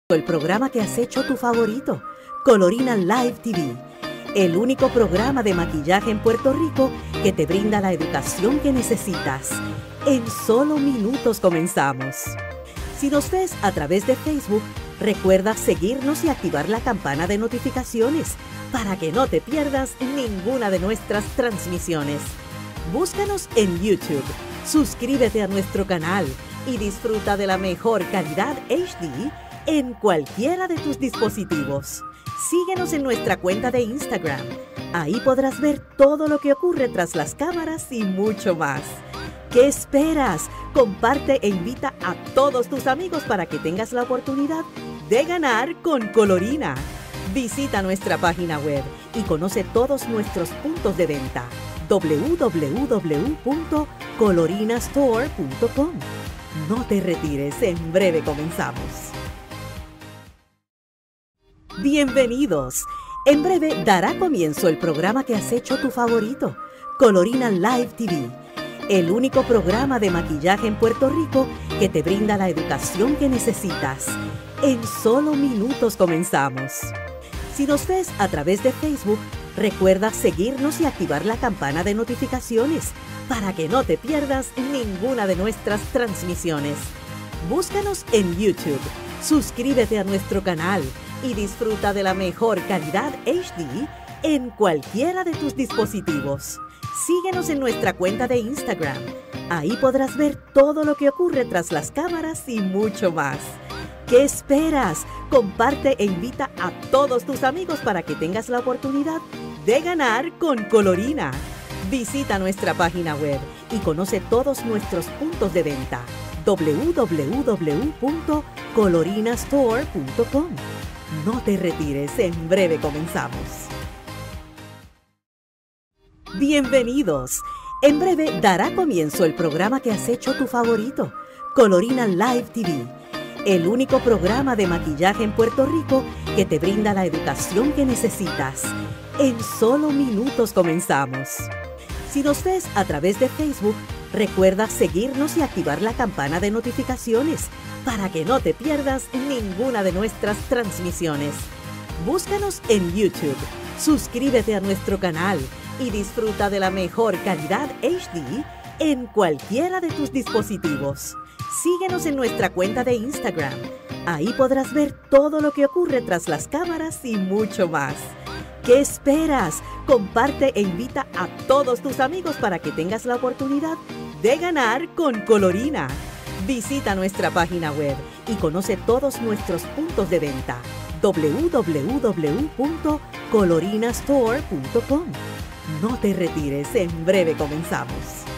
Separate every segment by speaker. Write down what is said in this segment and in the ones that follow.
Speaker 1: El programa que has hecho tu favorito, Colorina Live TV, el único programa de maquillaje en Puerto Rico que te brinda la educación que necesitas. En solo minutos comenzamos. Si nos ves a través de Facebook, recuerda seguirnos y activar la campana de notificaciones para que no te pierdas ninguna de nuestras transmisiones. Búscanos en YouTube, suscríbete a nuestro canal y disfruta de la mejor calidad HD en cualquiera de tus dispositivos. Síguenos en nuestra cuenta de Instagram. Ahí podrás ver todo lo que ocurre tras las cámaras y mucho más. ¿Qué esperas? Comparte e invita a todos tus amigos para que tengas la oportunidad de ganar con Colorina. Visita nuestra página web y conoce todos nuestros puntos de venta. www.colorinastore.com. No te retires, en breve comenzamos. Bienvenidos. En breve dará comienzo el programa que has hecho tu favorito, Colorina Live TV, el único programa de maquillaje en Puerto Rico que te brinda la educación que necesitas. En solo minutos comenzamos. Si nos ves a través de Facebook, recuerda seguirnos y activar la campana de notificaciones para que no te pierdas ninguna de nuestras transmisiones. Búscanos en YouTube, suscríbete a nuestro canal y disfruta de la mejor calidad HD en cualquiera de tus dispositivos. Síguenos en nuestra cuenta de Instagram. Ahí podrás ver todo lo que ocurre tras las cámaras y mucho más. ¿Qué esperas? Comparte e invita a todos tus amigos para que tengas la oportunidad de ganar con Colorina. Visita nuestra página web y conoce todos nuestros puntos de venta. www.colorinastore.com. No te retires, en breve comenzamos. Bienvenidos. En breve dará comienzo el programa que has hecho tu favorito, Colorina Live TV, el único programa de maquillaje en Puerto Rico que te brinda la educación que necesitas. En solo minutos comenzamos. Si nos ves a través de Facebook, recuerda seguirnos y activar la campana de notificaciones para que no te pierdas ninguna de nuestras transmisiones. Búscanos en YouTube, suscríbete a nuestro canal y disfruta de la mejor calidad HD en cualquiera de tus dispositivos. Síguenos en nuestra cuenta de Instagram. Ahí podrás ver todo lo que ocurre tras las cámaras y mucho más. ¿Qué esperas? Comparte e invita a todos tus amigos para que tengas la oportunidad de ganar con Colorina. Visita nuestra página web y conoce todos nuestros puntos de venta. www.colorinastore.com. No te retires, en breve comenzamos.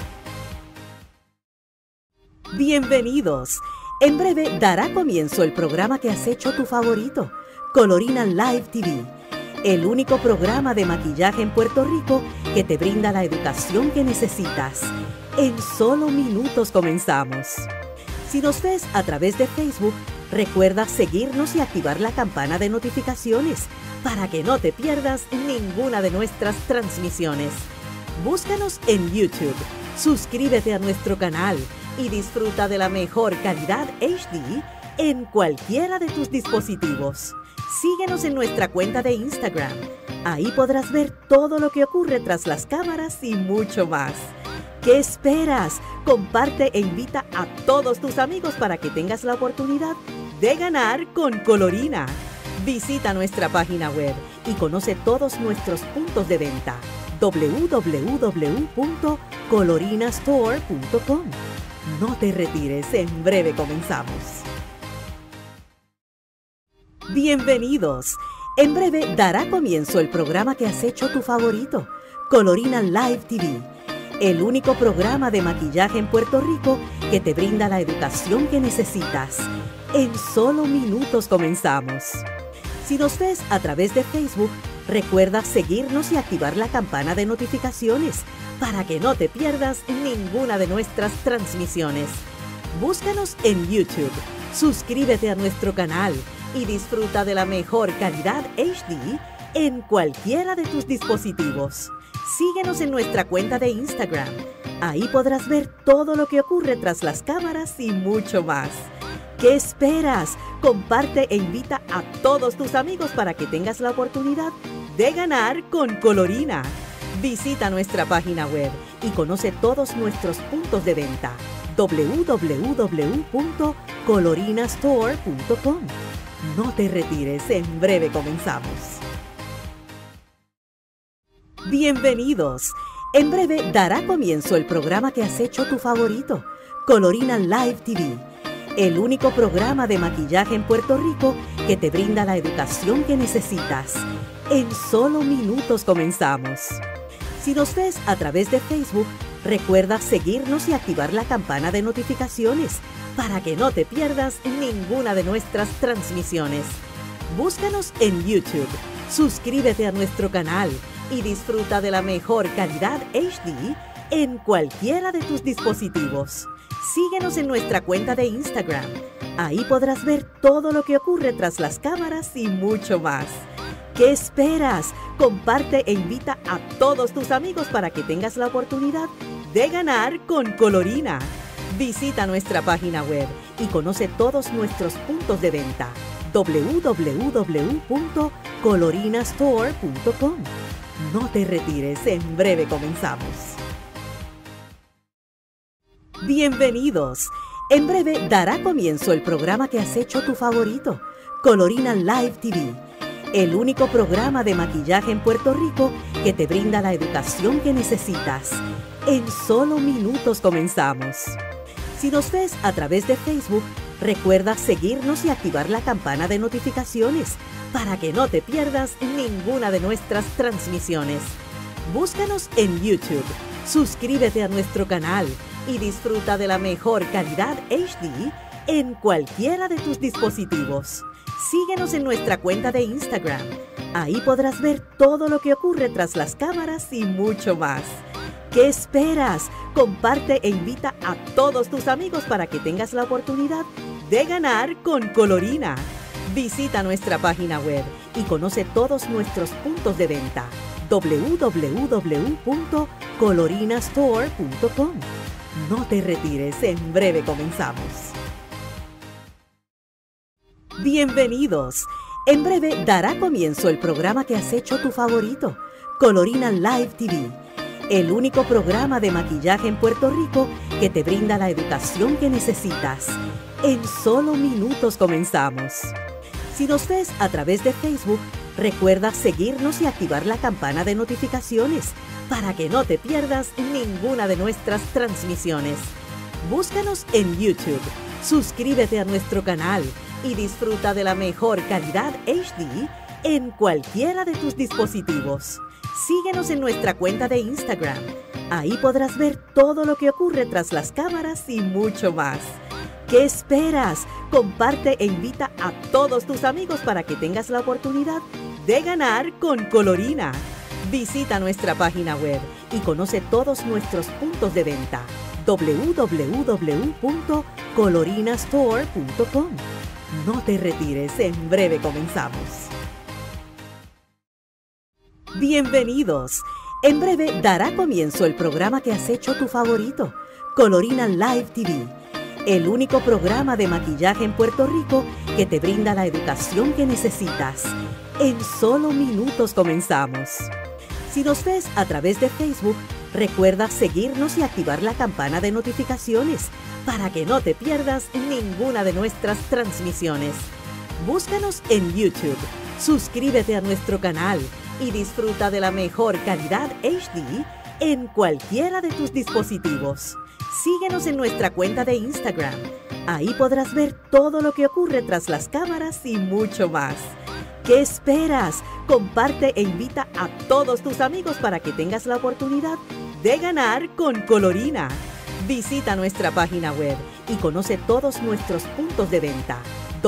Speaker 1: Bienvenidos. En breve dará comienzo el programa que has hecho tu favorito, Colorina Live TV, el único programa de maquillaje en Puerto Rico que te brinda la educación que necesitas. En solo minutos comenzamos. Si nos ves a través de Facebook, recuerda seguirnos y activar la campana de notificaciones para que no te pierdas ninguna de nuestras transmisiones. Búscanos en YouTube, suscríbete a nuestro canal y disfruta de la mejor calidad HD en cualquiera de tus dispositivos. Síguenos en nuestra cuenta de Instagram. Ahí podrás ver todo lo que ocurre tras las cámaras y mucho más. ¿Qué esperas? Comparte e invita a todos tus amigos para que tengas la oportunidad de ganar con Colorina. Visita nuestra página web y conoce todos nuestros puntos de venta. www.colorinastore.com. No te retires, en breve comenzamos. Bienvenidos. En breve dará comienzo el programa que has hecho tu favorito, Colorina Live TV, el único programa de maquillaje en Puerto Rico que te brinda la educación que necesitas. En solo minutos comenzamos. Si nos ves a través de Facebook, recuerda seguirnos y activar la campana de notificaciones para que no te pierdas ninguna de nuestras transmisiones. Búscanos en YouTube, suscríbete a nuestro canal y disfruta de la mejor calidad HD en cualquiera de tus dispositivos. Síguenos en nuestra cuenta de Instagram. Ahí podrás ver todo lo que ocurre tras las cámaras y mucho más. ¿Qué esperas? Comparte e invita a todos tus amigos para que tengas la oportunidad de ganar con Colorina. Visita nuestra página web y conoce todos nuestros puntos de venta. www.colorinastore.com. No te retires, en breve comenzamos. Bienvenidos. En breve dará comienzo el programa que has hecho tu favorito, Colorina Live TV. El único programa de maquillaje en Puerto Rico que te brinda la educación que necesitas. En solo minutos comenzamos. Si nos ves a través de Facebook, recuerda seguirnos y activar la campana de notificaciones para que no te pierdas ninguna de nuestras transmisiones. Búscanos en YouTube, suscríbete a nuestro canal y disfruta de la mejor calidad HD en cualquiera de tus dispositivos. Síguenos en nuestra cuenta de Instagram. Ahí podrás ver todo lo que ocurre tras las cámaras y mucho más. ¿Qué esperas? Comparte e invita a todos tus amigos para que tengas la oportunidad de ganar con Colorina. Visita nuestra página web y conoce todos nuestros puntos de venta. www.colorinastore.com. No te retires, en breve comenzamos. Bienvenidos. En breve dará comienzo el programa que has hecho tu favorito, Colorina Live TV. El único programa de maquillaje en Puerto Rico que te brinda la educación que necesitas. En solo minutos comenzamos. Si nos ves a través de Facebook, recuerda seguirnos y activar la campana de notificaciones para que no te pierdas ninguna de nuestras transmisiones. Búscanos en YouTube, suscríbete a nuestro canal y disfruta de la mejor calidad HD en cualquiera de tus dispositivos. Síguenos en nuestra cuenta de Instagram. Ahí podrás ver todo lo que ocurre tras las cámaras y mucho más. ¿Qué esperas? Comparte e invita a todos tus amigos para que tengas la oportunidad de ganar con Colorina. Visita nuestra página web y conoce todos nuestros puntos de venta. www.colorinastore.com. No te retires, en breve comenzamos. Bienvenidos. En breve dará comienzo el programa que has hecho tu favorito, Colorina Live TV. El único programa de maquillaje en Puerto Rico que te brinda la educación que necesitas. En solo minutos comenzamos. Si nos ves a través de Facebook, recuerda seguirnos y activar la campana de notificaciones para que no te pierdas ninguna de nuestras transmisiones. Búscanos en YouTube, suscríbete a nuestro canal y disfruta de la mejor calidad HD en cualquiera de tus dispositivos. Síguenos en nuestra cuenta de Instagram. Ahí podrás ver todo lo que ocurre tras las cámaras y mucho más. ¿Qué esperas? Comparte e invita a todos tus amigos para que tengas la oportunidad de ganar con Colorina. Visita nuestra página web y conoce todos nuestros puntos de venta. www.colorinastore.com. No te retires, en breve comenzamos. Bienvenidos. En breve dará comienzo el programa que has hecho tu favorito, Colorina Live TV. El único programa de maquillaje en Puerto Rico que te brinda la educación que necesitas. En solo minutos comenzamos. Si nos ves a través de Facebook, recuerda seguirnos y activar la campana de notificaciones para que no te pierdas ninguna de nuestras transmisiones. Búscanos en YouTube, suscríbete a nuestro canal y disfruta de la mejor calidad HD en cualquiera de tus dispositivos. Síguenos en nuestra cuenta de Instagram. Ahí podrás ver todo lo que ocurre tras las cámaras y mucho más. ¿Qué esperas? Comparte e invita a todos tus amigos para que tengas la oportunidad de ganar con Colorina. Visita nuestra página web y conoce todos nuestros puntos de venta.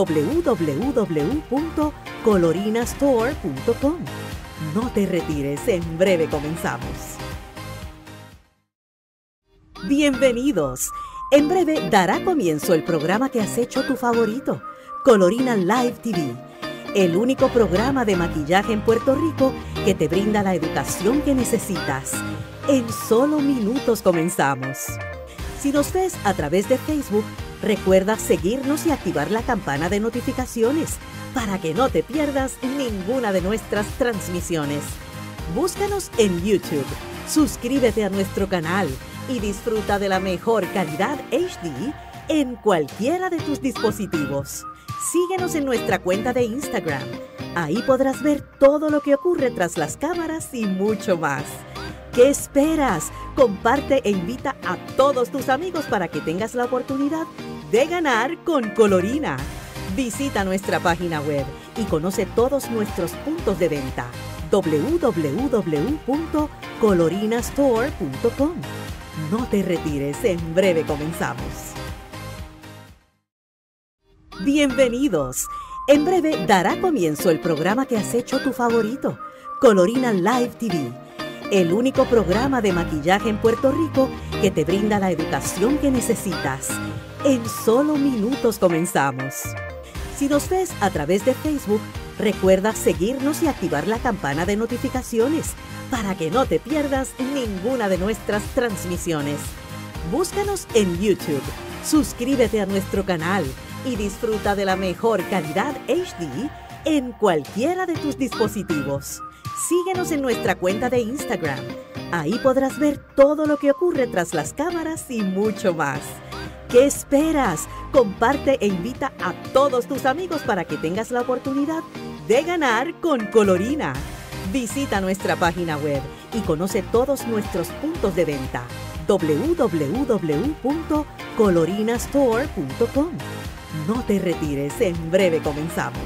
Speaker 1: www.colorinastore.com. No te retires, en breve comenzamos. Bienvenidos. En breve dará comienzo el programa que has hecho tu favorito, Colorina Live TV. El único programa de maquillaje en Puerto Rico que te brinda la educación que necesitas. En solo minutos comenzamos. Si nos ves a través de Facebook, Recuerda seguirnos y activar la campana de notificaciones para que no te pierdas ninguna de nuestras transmisiones. Búscanos en YouTube, suscríbete a nuestro canal y disfruta de la mejor calidad HD en cualquiera de tus dispositivos. Síguenos en nuestra cuenta de Instagram. Ahí podrás ver todo lo que ocurre tras las cámaras y mucho más. ¿Qué esperas? Comparte e invita a todos tus amigos para que tengas la oportunidad de ganar con Colorina. Visita nuestra página web y conoce todos nuestros puntos de venta. www.colorinastore.com. No te retires, en breve comenzamos. Bienvenidos. En breve dará comienzo el programa que has hecho tu favorito, Colorina Live TV, el único programa de maquillaje en Puerto Rico que te brinda la educación que necesitas. En solo minutos comenzamos. Si nos ves a través de Facebook, recuerda seguirnos y activar la campana de notificaciones para que no te pierdas ninguna de nuestras transmisiones. Búscanos en YouTube, suscríbete a nuestro canal y disfruta de la mejor calidad HD en cualquiera de tus dispositivos. Síguenos en nuestra cuenta de Instagram. Ahí podrás ver todo lo que ocurre tras las cámaras y mucho más. ¿Qué esperas? Comparte e invita a todos tus amigos para que tengas la oportunidad de ganar con Colorina. Visita nuestra página web y conoce todos nuestros puntos de venta. www.colorinastore.com. No te retires, en breve comenzamos.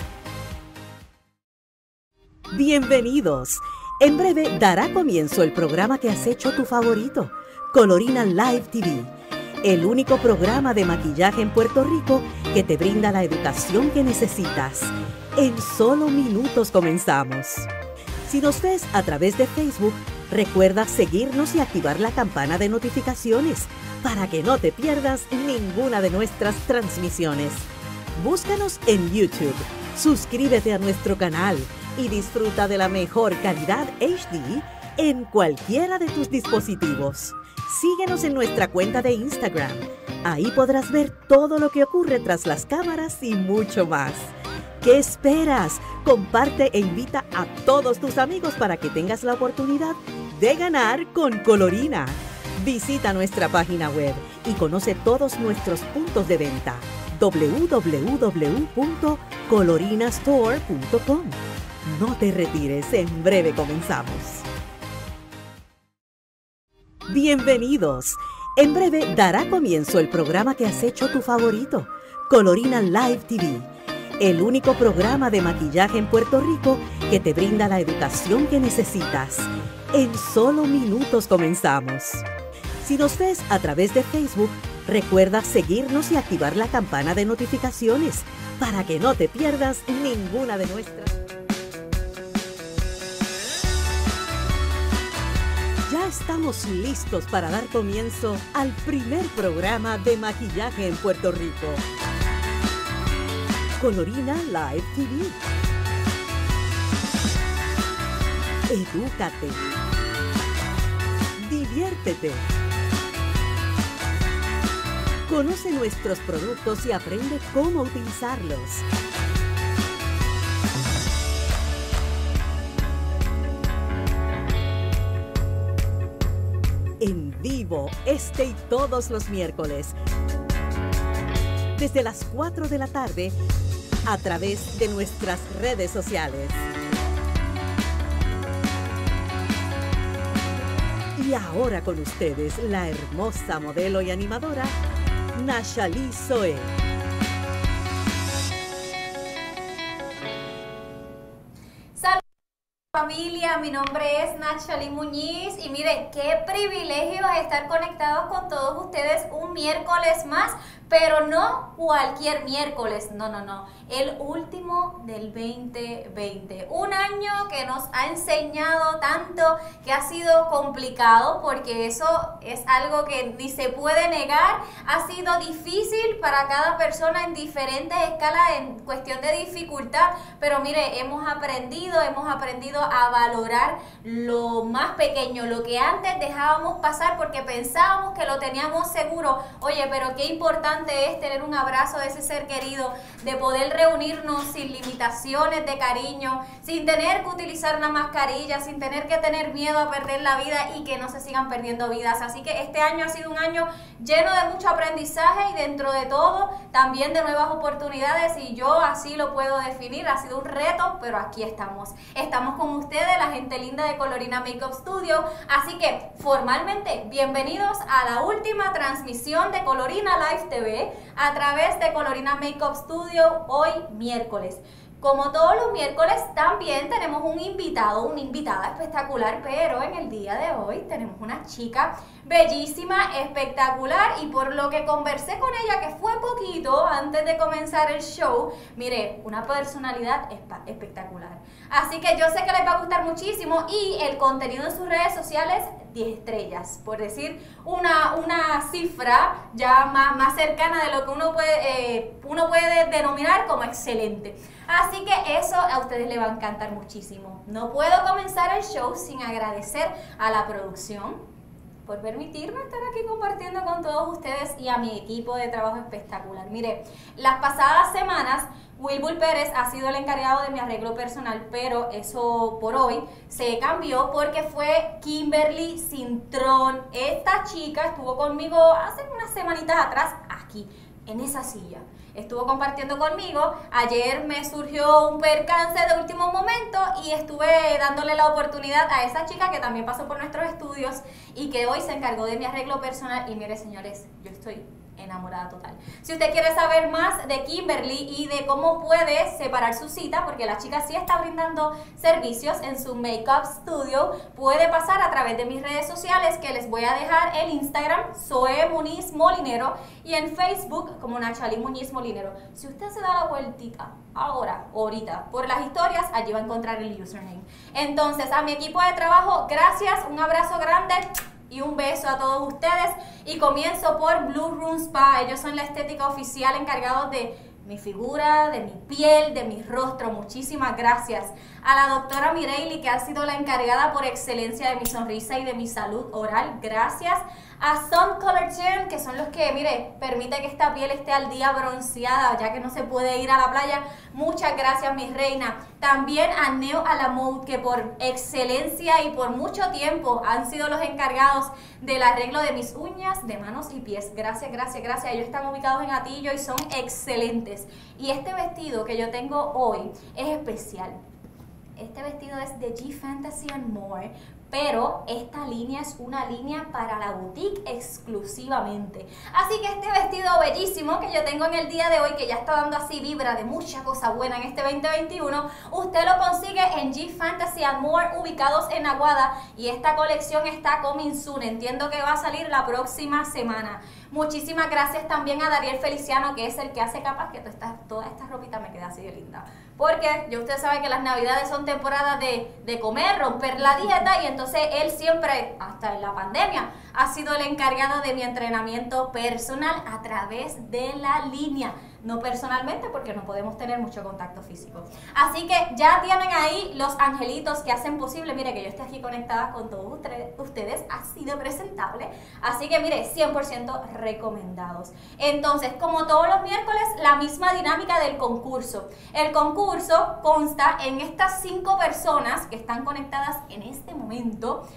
Speaker 1: Bienvenidos. En breve dará comienzo el programa que has hecho tu favorito, Colorina Live TV, el único programa de maquillaje en Puerto Rico que te brinda la educación que necesitas. En solo minutos comenzamos. Si nos ves a través de Facebook, recuerda seguirnos y activar la campana de notificaciones para que no te pierdas ninguna de nuestras transmisiones. Búscanos en YouTube, suscríbete a nuestro canal y disfruta de la mejor calidad HD en cualquiera de tus dispositivos. Síguenos en nuestra cuenta de Instagram. Ahí podrás ver todo lo que ocurre tras las cámaras y mucho más. ¿Qué esperas? Comparte e invita a todos tus amigos para que tengas la oportunidad de ganar con Colorina. Visita nuestra página web y conoce todos nuestros puntos de venta. www.colorinastore.com. No te retires, en breve comenzamos. Bienvenidos. En breve dará comienzo el programa que has hecho tu favorito, Colorina Live TV, el único programa de maquillaje en Puerto Rico que te brinda la educación que necesitas. En solo minutos comenzamos. Si nos ves a través de Facebook, recuerda seguirnos y activar la campana de notificaciones para que no te pierdas ninguna de nuestras. Ya estamos listos para dar comienzo al primer programa de maquillaje en Puerto Rico, Colorina Live TV. Edúcate, diviértete, conoce nuestros productos y aprende cómo utilizarlos. En vivo, este y todos los miércoles, desde las 4 de la tarde, a través de nuestras redes sociales. Y ahora con ustedes, la hermosa modelo y animadora, Nachalí Zoe.
Speaker 2: Familia, mi nombre es Nachalí Muñiz y miren, qué privilegio estar conectados con todos ustedes un miércoles más, pero no cualquier miércoles, no, el último del 2020, un año que nos ha enseñado tanto, que ha sido complicado, porque eso es algo que ni se puede negar, ha sido difícil para cada persona en diferentes escalas en cuestión de dificultad, pero mire, hemos aprendido a valorar lo más pequeño, lo que antes dejábamos pasar porque pensábamos que lo teníamos seguro. Oye, pero qué importante importante es tener un abrazo de ese ser querido, de poder reunirnos sin limitaciones de cariño, sin tener que utilizar una mascarilla, sin tener que tener miedo a perder la vida y que no se sigan perdiendo vidas. Así que este año ha sido un año lleno de mucho aprendizaje y dentro de todo también de nuevas oportunidades, y yo así lo puedo definir. Ha sido un reto, pero aquí estamos. Estamos con ustedes, la gente linda de Colorina Makeup Studio. Así que formalmente bienvenidos a la última transmisión de Colorina Live TV a través de Colorina Makeup Studio hoy miércoles. Como todos los miércoles también tenemos un invitado, una invitada espectacular, pero en el día de hoy tenemos una chica bellísima, espectacular, y por lo que conversé con ella, que fue poquito antes de comenzar el show, mire, una personalidad espectacular. Así que yo sé que les va a gustar muchísimo, y el contenido en sus redes sociales, 10 estrellas, por decir una cifra ya más cercana de lo que uno puede denominar como excelente. Así que eso a ustedes les va a encantar muchísimo. No puedo comenzar el show sin agradecer a la producción por permitirme estar aquí compartiendo con todos ustedes y a mi equipo de trabajo espectacular. Mire, las pasadas semanas Wilbur Pérez ha sido el encargado de mi arreglo personal, pero eso por hoy se cambió porque fue Kimberly Cintrón. Esta chica estuvo conmigo hace unas semanitas atrás aquí, en esa silla. Estuvo compartiendo conmigo. Ayer me surgió un percance de último momento y estuve dándole la oportunidad a esa chica que también pasó por nuestros estudios y que hoy se encargó de mi arreglo personal. Y mire, señores, yo estoy enamorada total. Si usted quiere saber más de Kimberly y de cómo puede separar su cita, porque la chica sí está brindando servicios en su Makeup Studio, puede pasar a través de mis redes sociales, que les voy a dejar el Instagram, Zoe Muniz Molinero, y en Facebook como Nachali Muñiz Molinero. Si usted se da la vueltita ahorita, por las historias, allí va a encontrar el username. Entonces, a mi equipo de trabajo, gracias, un abrazo grande y un beso a todos ustedes, y comienzo por Blue Room Spa. Ellos son la estética oficial encargados de mi figura, de mi piel, de mi rostro. Muchísimas gracias a la doctora Mireille, que ha sido la encargada por excelencia de mi sonrisa y de mi salud oral. Gracias a Sun Collagen, que son los que, mire, permite que esta piel esté al día bronceada, ya que no se puede ir a la playa. Muchas gracias, mi reina. También a Neo Alamode, que por excelencia y por mucho tiempo han sido los encargados del arreglo de mis uñas de manos y pies. Gracias, gracias, gracias. Ellos están ubicados en Atillo y son excelentes. Y este vestido que yo tengo hoy es especial. Este vestido es de G Fantasy and More, pero esta línea es una línea para la boutique exclusivamente. Así que este vestido bellísimo que yo tengo en el día de hoy, que ya está dando así vibra de mucha cosa buena en este 2021, usted lo consigue en G Fantasy and More, ubicados en Aguada, y esta colección está coming soon. Entiendo que va a salir la próxima semana. Muchísimas gracias también a Dariel Feliciano, que es el que hace capaz que toda esta ropita me quede así de linda. Porque ya usted sabe que las navidades son temporadas de comer, romper la dieta, y entonces él siempre, hasta en la pandemia, ha sido el encargado de mi entrenamiento personal a través de la línea. No personalmente, porque no podemos tener mucho contacto físico. Así que ya tienen ahí los angelitos que hacen posible, mire, que yo esté aquí conectada con todos ustedes, así de presentable. Así que mire, 100% recomendados. Entonces, como todos los miércoles, la misma dinámica del concurso. El concurso consta en estas 5 personas que están conectadas en este momento,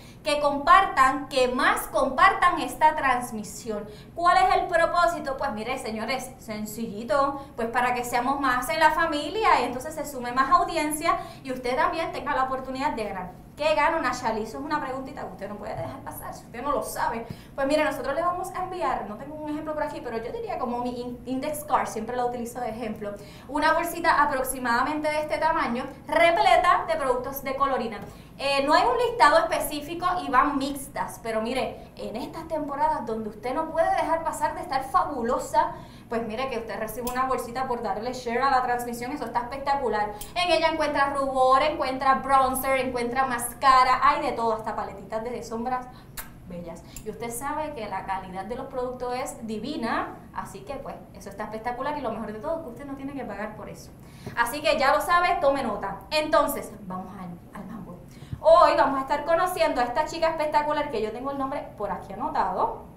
Speaker 2: que más compartan esta transmisión. ¿Cuál es el propósito? Pues mire, señores, sencillito, pues para que seamos más en la familia y entonces se sume más audiencia y usted también tenga la oportunidad de ganar. ¿Qué gano, Nachali? Eso es una preguntita que usted no puede dejar pasar, si usted no lo sabe. Pues mire, nosotros le vamos a enviar, no tengo un ejemplo por aquí, pero yo diría como mi index card, siempre lo utilizo de ejemplo, una bolsita aproximadamente de este tamaño, repleta de productos de Colorina. No hay un listado específico y van mixtas, pero mire, en estas temporadas donde usted no puede dejar pasar de estar fabulosa, pues mire que usted recibe una bolsita por darle share a la transmisión, eso está espectacular. En ella encuentra rubor, encuentra bronzer, encuentra mascara, hay de todo, hasta paletitas de sombras bellas. Y usted sabe que la calidad de los productos es divina, así que pues eso está espectacular y lo mejor de todo es que usted no tiene que pagar por eso. Así que ya lo sabe, tome nota. Entonces, vamos al mambo. Hoy vamos a estar conociendo a esta chica espectacular que yo tengo el nombre por aquí anotado.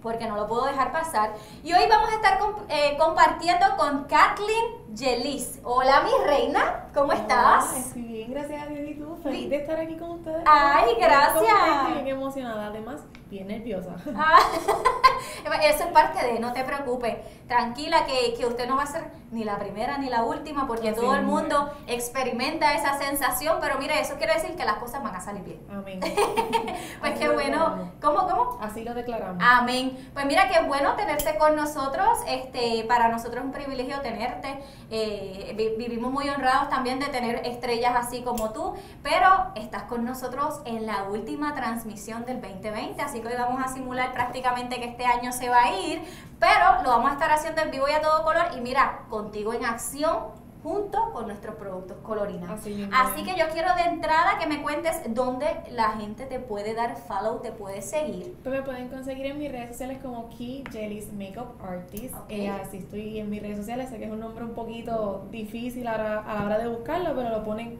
Speaker 2: porque no lo puedo dejar pasar. Y hoy vamos a estar compartiendo con Kathleen Yelis. Hola, mi reina, ¿cómo estás?
Speaker 3: Estoy bien, gracias a Dios. ¿Y tú? Feliz de estar aquí con ustedes.
Speaker 2: Ay, gracias.
Speaker 3: Estoy bien emocionada, además, bien nerviosa.
Speaker 2: Eso es parte de, no te preocupes. Tranquila que usted no va a ser ni la primera ni la última, porque
Speaker 3: Así
Speaker 2: todo el
Speaker 3: es,
Speaker 2: mundo experimenta esa sensación, pero mire, eso quiere decir que las cosas van a salir bien.
Speaker 3: Amén.
Speaker 2: Pues
Speaker 3: Así
Speaker 2: qué
Speaker 3: lo
Speaker 2: bueno.
Speaker 3: declaramos.
Speaker 2: ¿Cómo?
Speaker 3: Así lo declaramos.
Speaker 2: Amén. Pues mira, qué bueno tenerte con nosotros. Para nosotros es un privilegio tenerte. Vivimos muy honrados también de tener estrellas así como tú, pero estás con nosotros en la última transmisión del 2020, así que hoy vamos a simular prácticamente que este año se va a ir, pero lo vamos a estar haciendo en vivo y a todo color, y mira, contigo en acción, junto con nuestros productos Colorina. Así que yo quiero de entrada que me cuentes dónde la gente te puede dar follow, te puede seguir.
Speaker 3: Pues me pueden conseguir en mis redes sociales como Key Yelis Makeup Artist.
Speaker 2: Okay.
Speaker 3: Así estoy en mis redes sociales. Sé que es un nombre un poquito difícil a la hora de buscarlo, pero lo ponen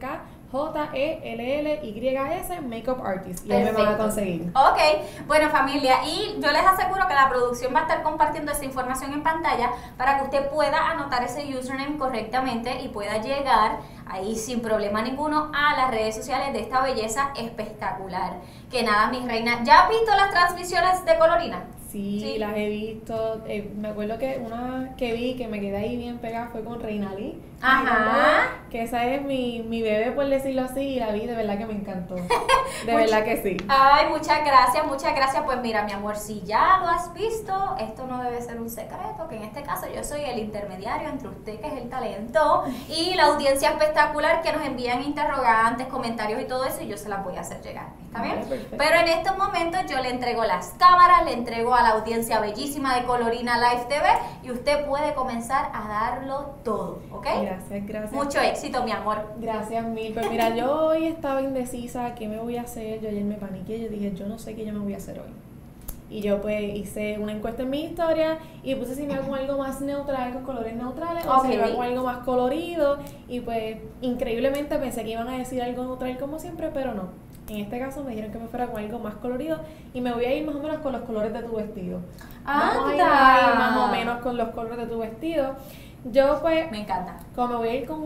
Speaker 3: KJELLYS Makeup Artist. Y ahí me van a conseguir.
Speaker 2: Ok, bueno familia, y yo les aseguro que la producción va a estar compartiendo esa información en pantalla para que usted pueda anotar ese username correctamente y pueda llegar ahí sin problema ninguno a las redes sociales de esta belleza espectacular. Que nada, mis reinas, ¿ya has visto las transmisiones de Colorina?
Speaker 3: Sí, las he visto. Me acuerdo que una que vi que me quedé ahí bien pegada fue con Reina Lee.
Speaker 2: Ajá.
Speaker 3: Que esa es mi bebé, por decirlo así, y la vi, de verdad que me encantó. De verdad que sí.
Speaker 2: Ay, muchas gracias, muchas gracias. Pues mira, mi amor, si ya lo has visto, esto no debe ser un secreto, que en este caso yo soy el intermediario entre usted, que es el talento, y la audiencia espectacular que nos envían interrogantes, comentarios y todo eso, y yo se las voy a hacer llegar. ¿Está bien?
Speaker 3: Perfecto.
Speaker 2: Pero en estos momentos yo le entrego las cámaras, le entrego a la audiencia bellísima de Colorina Live TV, y usted puede comenzar a darlo todo, ¿ok?
Speaker 3: Gracias.
Speaker 2: Mucho éxito, mi amor.
Speaker 3: Gracias mil. Pero mira, yo hoy estaba indecisa qué me voy a hacer. Yo ayer me paniqué, yo dije, yo no sé qué yo me voy a hacer hoy. Y yo pues hice una encuesta en mi historia y puse si me hago algo más neutral, con colores neutrales, o si me hago algo más colorido. Y pues increíblemente pensé que iban a decir algo neutral como siempre, pero no. En este caso me dijeron que me fuera con algo más colorido y me voy a ir más o menos con los colores de tu vestido. Vamos a ir ahí más o menos con los colores de tu vestido. Yo pues,
Speaker 2: me encanta.
Speaker 3: Como me voy a ir con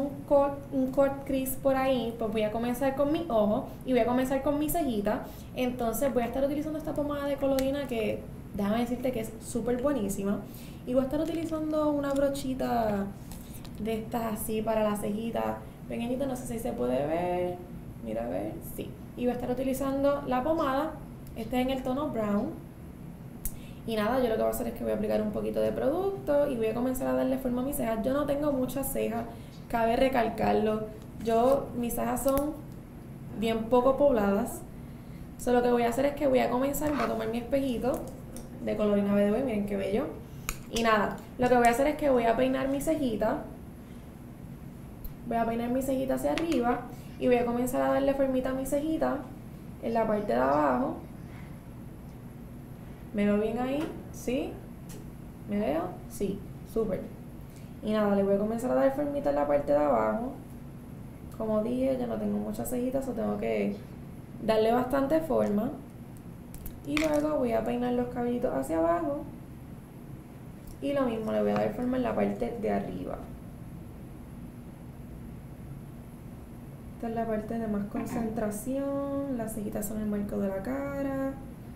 Speaker 3: un cut crease por ahí, pues voy a comenzar con mi ojo y voy a comenzar con mi cejita. Entonces voy a estar utilizando esta pomada de Colorina que, déjame decirte que es súper buenísima. Y voy a estar utilizando una brochita de estas así para la cejita pequeñita, no sé si se puede ver. Mira, a ver, sí. Y voy a estar utilizando la pomada, esta es en el tono brown. Y nada, yo lo que voy a hacer es que voy a aplicar un poquito de producto y voy a comenzar a darle forma a mis cejas. Yo no tengo muchas cejas, cabe recalcarlo. Mis cejas son bien poco pobladas. Lo que voy a hacer es que voy a comenzar, voy a tomar mi espejito de Colorina BDB, miren qué bello. Y nada, lo que voy a hacer es que voy a peinar mi cejita. Voy a peinar mi cejita hacia arriba y voy a comenzar a darle formita a mi cejita en la parte de abajo. ¿Me veo bien ahí? ¿Sí? ¿Me veo? Sí, súper. Y nada, le voy a comenzar a dar formita en la parte de abajo. Como dije, yo no tengo muchas cejitas, o tengo que darle bastante forma. Y luego voy a peinar los cabellitos hacia abajo. Y lo mismo, le voy a dar forma en la parte de arriba. Esta es la parte de más concentración. Las cejitas son el marco de la cara.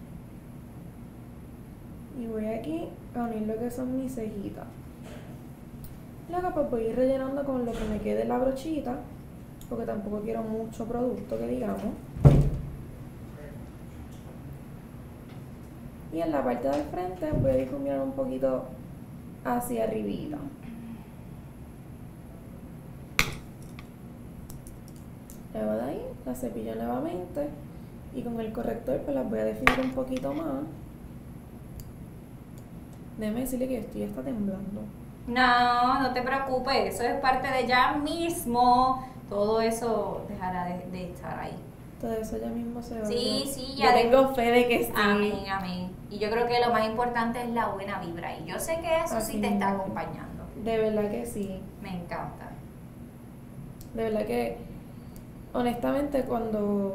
Speaker 3: Y voy aquí a unir lo que son mis cejitas. Luego pues voy a ir rellenando con lo que me quede la brochita, porque tampoco quiero mucho producto, que digamos. Y en la parte del frente voy a difuminar un poquito hacia arribita. Luego de ahí la cepillo nuevamente y con el corrector pues las voy a definir un poquito más. Déjame decirle que esto ya está temblando.
Speaker 2: No, no te preocupes, eso es parte de ya mismo. Todo eso dejará de estar ahí.
Speaker 3: Todo eso ya mismo se va.
Speaker 2: Sí,
Speaker 3: ya tengo fe de que sí.
Speaker 2: Amén. Y yo creo que lo más importante es la buena vibra. Y yo sé que eso
Speaker 3: Así
Speaker 2: sí te está
Speaker 3: mismo.
Speaker 2: acompañando.
Speaker 3: De verdad que sí.
Speaker 2: Me encanta.
Speaker 3: De verdad que, honestamente, cuando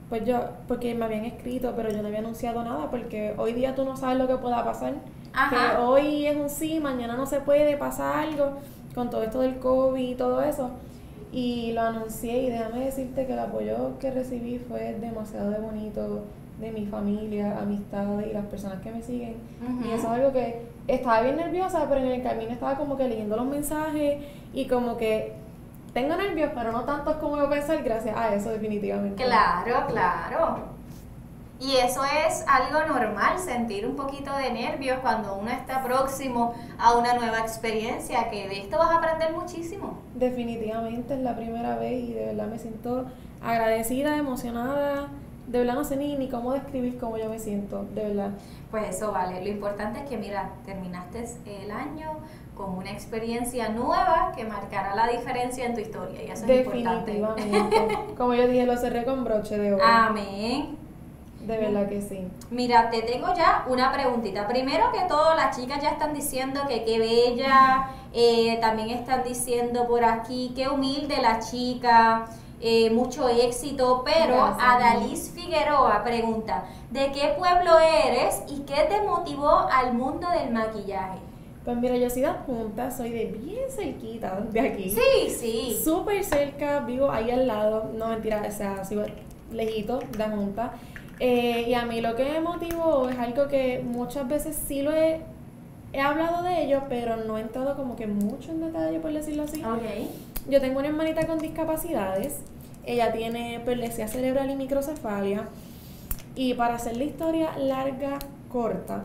Speaker 3: Pues porque me habían escrito, pero yo no había anunciado nada, porque hoy día tú no sabes lo que pueda pasar.
Speaker 2: Ajá.
Speaker 3: Que hoy es un sí, mañana no se puede, pasa algo, con todo esto del COVID y todo eso. Y lo anuncié y déjame decirte que el apoyo que recibí fue demasiado bonito de mi familia, amistades y las personas que me siguen. Y eso es algo que estaba bien nerviosa, pero en el camino estaba como que leyendo los mensajes y como que tengo nervios, pero no tantos como yo pensar, gracias a eso definitivamente.
Speaker 2: Claro, claro. Y eso es algo normal, sentir un poquito de nervios cuando uno está próximo a una nueva experiencia, que de esto vas a aprender muchísimo.
Speaker 3: Definitivamente es la primera vez y de verdad me siento agradecida, emocionada. De verdad no sé ni cómo describir cómo yo me siento, de verdad.
Speaker 2: Pues eso vale, lo importante es que mira, terminaste el año con una experiencia nueva que marcará la diferencia en tu historia y eso es importante.
Speaker 3: Definitivamente, como yo dije, lo cerré con broche de oro.
Speaker 2: Amén.
Speaker 3: De verdad que sí.
Speaker 2: Mira, te tengo ya una preguntita. Primero que todo, las chicas ya están diciendo que qué bella, también están diciendo por aquí, qué humilde la chica, mucho éxito, pero
Speaker 3: Gracias.
Speaker 2: Adalys Figueroa pregunta, ¿de qué pueblo eres y qué te motivó al mundo del maquillaje?
Speaker 3: Pues mira, yo soy de Adjunta, soy de bien cerquita de aquí.
Speaker 2: Sí, sí.
Speaker 3: Súper cerca, vivo ahí al lado, no mentira, o sea, sigo lejito de Adjunta. Y a mí lo que me motivó es algo que muchas veces sí lo he hablado de ello, pero no he entrado como que mucho en detalle, por decirlo así.
Speaker 2: Ok.
Speaker 3: Yo tengo una hermanita con discapacidades, ella tiene epilepsia cerebral y microcefalia, y para hacer la historia larga, corta,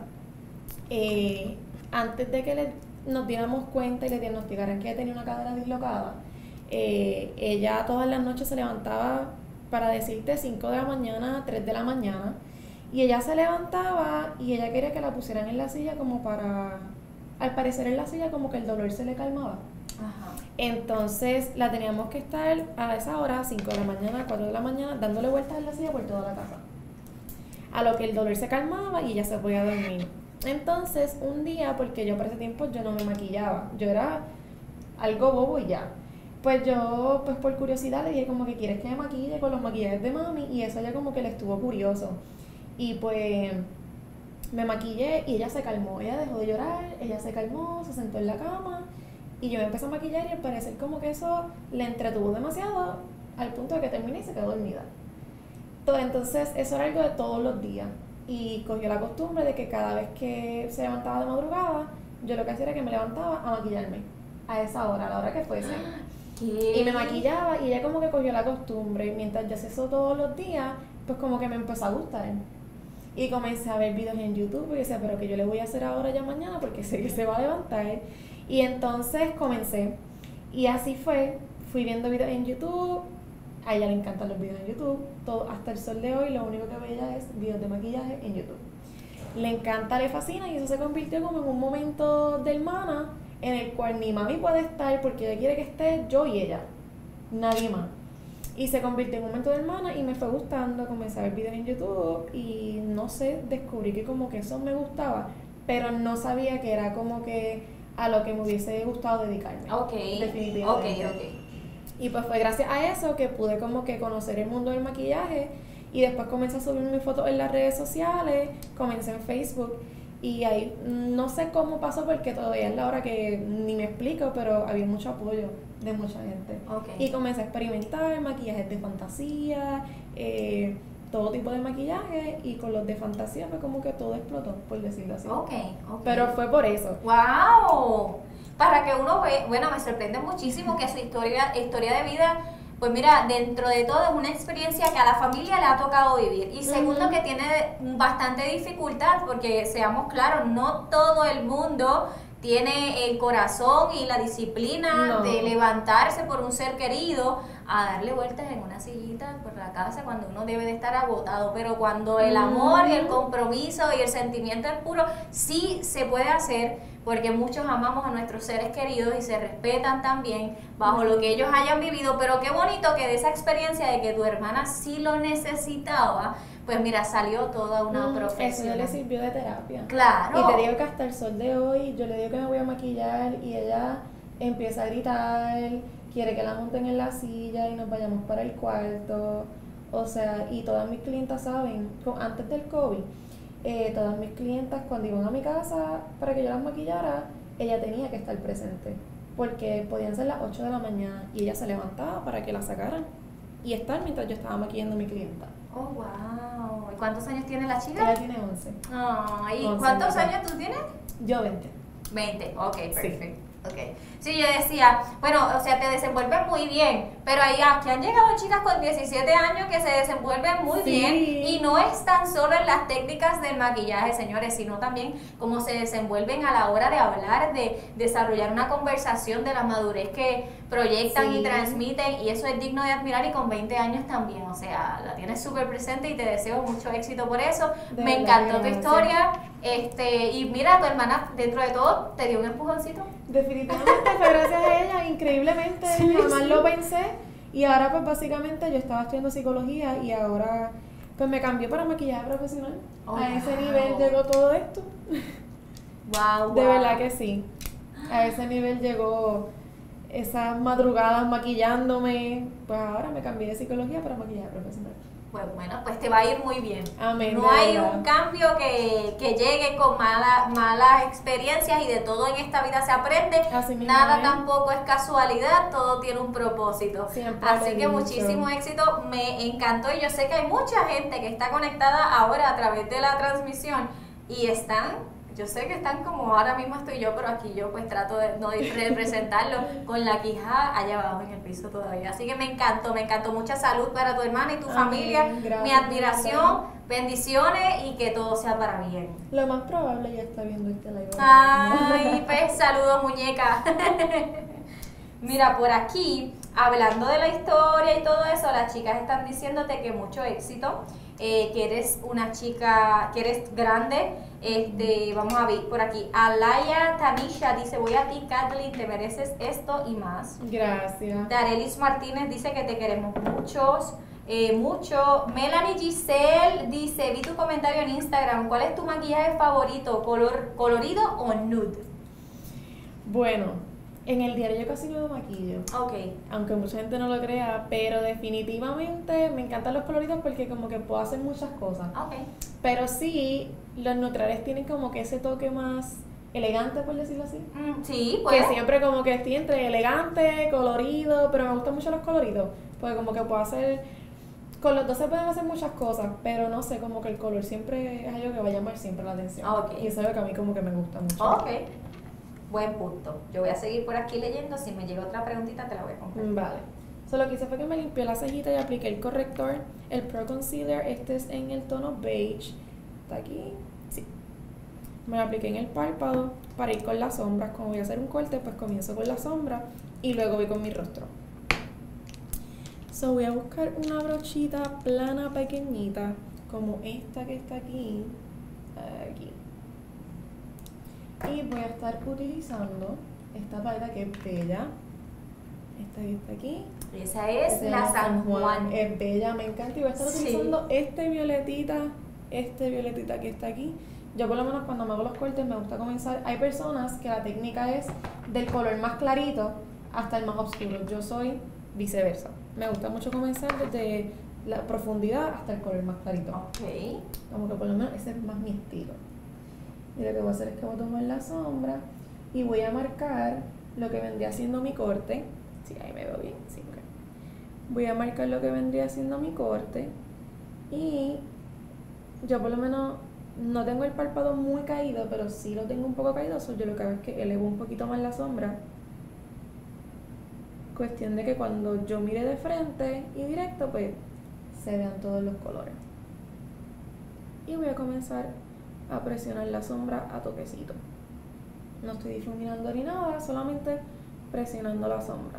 Speaker 3: antes de que nos diéramos cuenta y le diagnosticaran que ella tenía una cadera dislocada, ella todas las noches se levantaba, para decirte, 5 de la mañana, 3 de la mañana, y ella se levantaba y ella quería que la pusieran en la silla como para, al parecer en la silla como que el dolor se le calmaba.
Speaker 2: Ajá.
Speaker 3: Entonces la teníamos que estar a esa hora, 5 de la mañana, 4 de la mañana, dándole vueltas en la silla por toda la casa, a lo que el dolor se calmaba y ella se podía dormir. Entonces un día, porque yo para ese tiempo yo no me maquillaba, yo era algo bobo y ya. Pues yo, pues por curiosidad le dije como que quieres que me maquille con los maquillajes de mami, y eso ella como que le estuvo curioso. Y pues me maquillé y ella se calmó, ella dejó de llorar, ella se calmó, se sentó en la cama y yo me empecé a maquillar y al parecer como que eso le entretuvo demasiado al punto de que terminé y se quedó dormida. Entonces eso era algo de todos los días y cogió la costumbre de que cada vez que se levantaba de madrugada, yo lo que hacía era que me levantaba a maquillarme a esa hora, a la hora que fuese.
Speaker 2: ¿Qué?
Speaker 3: Y me maquillaba y ella como que cogió la costumbre. Mientras yo hacía eso todos los días, pues como que me empezó a gustar. Y comencé a ver videos en YouTube y decía, pero que yo le voy a hacer ahora ya mañana porque sé que se va a levantar. Y entonces comencé. Y así fue. Fui viendo videos en YouTube. A ella le encantan los videos en YouTube. Todo, hasta el sol de hoy lo único que ve ella es videos de maquillaje en YouTube. Le encanta, le fascina y eso se convirtió como en un momento de hermana en el cual mi mami puede estar porque ella quiere que esté yo y ella, nadie más. Y se convirtió en un momento de hermana y me fue gustando, comencé a ver videos en YouTube y no sé, descubrí que como que eso me gustaba, pero no sabía que era como que a lo que me hubiese gustado dedicarme.
Speaker 2: Ok,
Speaker 3: definitivamente.
Speaker 2: ok.
Speaker 3: Y pues fue gracias a eso que pude como que conocer el mundo del maquillaje y después comencé a subir mis fotos en las redes sociales, comencé en Facebook. Y ahí no sé cómo pasó porque todavía es la hora que ni me explico, pero había mucho apoyo de mucha gente.
Speaker 2: Okay.
Speaker 3: Y comencé a experimentar maquillajes de fantasía, todo tipo de maquillaje, y con los de fantasía fue como que todo explotó, por decirlo así.
Speaker 2: Okay.
Speaker 3: Pero fue por eso.
Speaker 2: ¡Wow! Para que uno ve, bueno, me sorprende muchísimo que su historia de vida, pues mira, dentro de todo es una experiencia que a la familia le ha tocado vivir. Y segundo, que tiene bastante dificultad, porque seamos claros, no todo el mundo tiene el corazón y la disciplina de levantarse por un ser querido a darle vueltas en una sillita por la casa cuando uno debe de estar agotado. Pero cuando el amor y el compromiso y el sentimiento es puro, sí se puede hacer, porque muchos amamos a nuestros seres queridos y se respetan también bajo lo que ellos hayan vivido. Pero qué bonito que de esa experiencia de que tu hermana sí lo necesitaba, pues mira, salió toda una profesión.
Speaker 3: Eso le sirvió de terapia.
Speaker 2: Claro.
Speaker 3: Y te digo que hasta el sol de hoy, yo le digo que me voy a maquillar y ella empieza a gritar, quiere que la monten en la silla y nos vayamos para el cuarto. O sea, y todas mis clientas saben, antes del COVID, todas mis clientas cuando iban a mi casa para que yo las maquillara, ella tenía que estar presente, porque podían ser las 8 de la mañana y ella se levantaba para que la sacaran y estar mientras yo estaba maquillando a mi clienta.
Speaker 2: Oh, wow. ¿Y cuántos años tiene la chica?
Speaker 3: Ella tiene 11.
Speaker 2: ¿Y
Speaker 3: 11
Speaker 2: cuántos
Speaker 3: años.
Speaker 2: años tú tienes?
Speaker 3: Yo 20.
Speaker 2: 20, ok,
Speaker 3: Sí.
Speaker 2: perfecto. Okay. Sí, yo decía, bueno, o sea, te desenvuelves muy bien, pero ahí aquí han llegado chicas con 17 años que se desenvuelven muy
Speaker 3: Sí.
Speaker 2: bien y no es tan solo en las técnicas del maquillaje, señores, sino también cómo se desenvuelven a la hora de hablar, de desarrollar una conversación, de la madurez que proyectan
Speaker 3: Sí.
Speaker 2: y transmiten, y eso es digno de admirar, y con 20 años también, o sea, la tienes súper presente y te deseo mucho éxito por eso.
Speaker 3: De
Speaker 2: Me
Speaker 3: verdad,
Speaker 2: encantó tu
Speaker 3: gracias.
Speaker 2: historia, y mira, tu hermana dentro de todo te dio un empujoncito.
Speaker 3: Definitivamente fue gracias a ella, increíblemente,
Speaker 2: Sí,
Speaker 3: jamás
Speaker 2: sí.
Speaker 3: lo pensé. Y ahora pues básicamente yo estaba estudiando psicología y ahora pues me cambié para maquillaje profesional.
Speaker 2: Oh,
Speaker 3: A ese
Speaker 2: wow.
Speaker 3: nivel llegó todo esto.
Speaker 2: Wow,
Speaker 3: De verdad que sí. A ese nivel llegó esas madrugadas maquillándome. Pues ahora me cambié de psicología para maquillaje profesional.
Speaker 2: Pues bueno, pues te va a ir muy bien.
Speaker 3: Amén,
Speaker 2: No
Speaker 3: de
Speaker 2: hay
Speaker 3: verdad.
Speaker 2: un cambio que llegue con malas experiencias, y de todo en esta vida se aprende.
Speaker 3: Así mismo
Speaker 2: Nada
Speaker 3: es.
Speaker 2: tampoco es casualidad, todo tiene un propósito.
Speaker 3: Siempre lo
Speaker 2: Así
Speaker 3: he
Speaker 2: que
Speaker 3: dicho.
Speaker 2: muchísimo éxito, me encantó, y yo sé que hay mucha gente que está conectada ahora a través de la transmisión y yo sé que están como ahora mismo estoy yo, pero aquí yo pues trato de no representarlo con la quija allá abajo en el piso todavía. Así que me encantó, mucha salud para tu hermana y tu
Speaker 3: Amén,
Speaker 2: familia,
Speaker 3: gracias,
Speaker 2: mi admiración, bendiciones y que todo sea para bien.
Speaker 3: Lo más probable ya está viendo este live.
Speaker 2: Ay, pues saludos muñeca. Mira, por aquí, hablando de la historia y todo eso, las chicas están diciéndote que mucho éxito, que eres una chica, que eres grande. Vamos a ver por aquí. Alaya Tanisha dice, voy a ti, Kathleen, te mereces esto y más.
Speaker 3: Gracias.
Speaker 2: Darelis Martínez dice que te queremos mucho. Melanie Giselle dice, vi tu comentario en Instagram, ¿cuál es tu maquillaje favorito? ¿Colorido o nude?
Speaker 3: Bueno, en el diario yo casi no me maquillo.
Speaker 2: Ok.
Speaker 3: Aunque mucha gente no lo crea, pero definitivamente me encantan los coloridos porque como que puedo hacer muchas cosas.
Speaker 2: Ok.
Speaker 3: Pero sí, los neutrales tienen como que ese toque más elegante, por decirlo así.
Speaker 2: Sí, pues.
Speaker 3: Que siempre como que estoy entre elegante, colorido, pero me gustan mucho los coloridos. Porque como que puedo hacer, con los dos se pueden hacer muchas cosas, pero no sé, como que el color siempre es algo que va a llamar siempre la atención.
Speaker 2: Ok.
Speaker 3: Y eso es lo que a mí como que me gusta mucho.
Speaker 2: Ok. Buen punto. Yo voy a seguir por aquí leyendo. Si me llega otra preguntita, te la voy a comprar.
Speaker 3: Vale. Lo que hice fue que me limpié la cejita y apliqué el corrector, el Pro Concealer. Este es en el tono beige. ¿Está aquí? Sí. Me lo apliqué en el párpado para ir con las sombras. Como voy a hacer un corte, pues comienzo con la sombra y luego voy con mi rostro. Voy a buscar una brochita plana pequeñita, como esta que está aquí. Aquí. Y voy a estar utilizando esta paleta que es bella. Esta que está aquí.
Speaker 2: Esa es
Speaker 3: Esta
Speaker 2: la San Juan.
Speaker 3: Es bella, me encanta. Y voy a estar
Speaker 2: Sí.
Speaker 3: utilizando este violetita que está aquí. Yo por lo menos cuando me hago los cortes me gusta comenzar. Hay personas que la técnica es del color más clarito hasta el más oscuro. Yo soy viceversa. Me gusta mucho comenzar desde la profundidad hasta el color más clarito.
Speaker 2: Ok.
Speaker 3: Como que por lo menos ese es más mi estilo. Y lo que voy a hacer es que voy a tomar la sombra y voy a marcar lo que vendría siendo mi corte. Sí, ahí me veo bien. Sí, ok. Voy a marcar lo que vendría siendo mi corte. Y yo por lo menos no tengo el párpado muy caído, pero sí lo tengo un poco caído. Yo lo que hago es que elevo un poquito más la sombra. Cuestión de que cuando yo mire de frente y directo, pues se vean todos los colores. Y voy a comenzar a presionar la sombra a toquecito. No estoy difuminando ni nada, solamente presionando la sombra.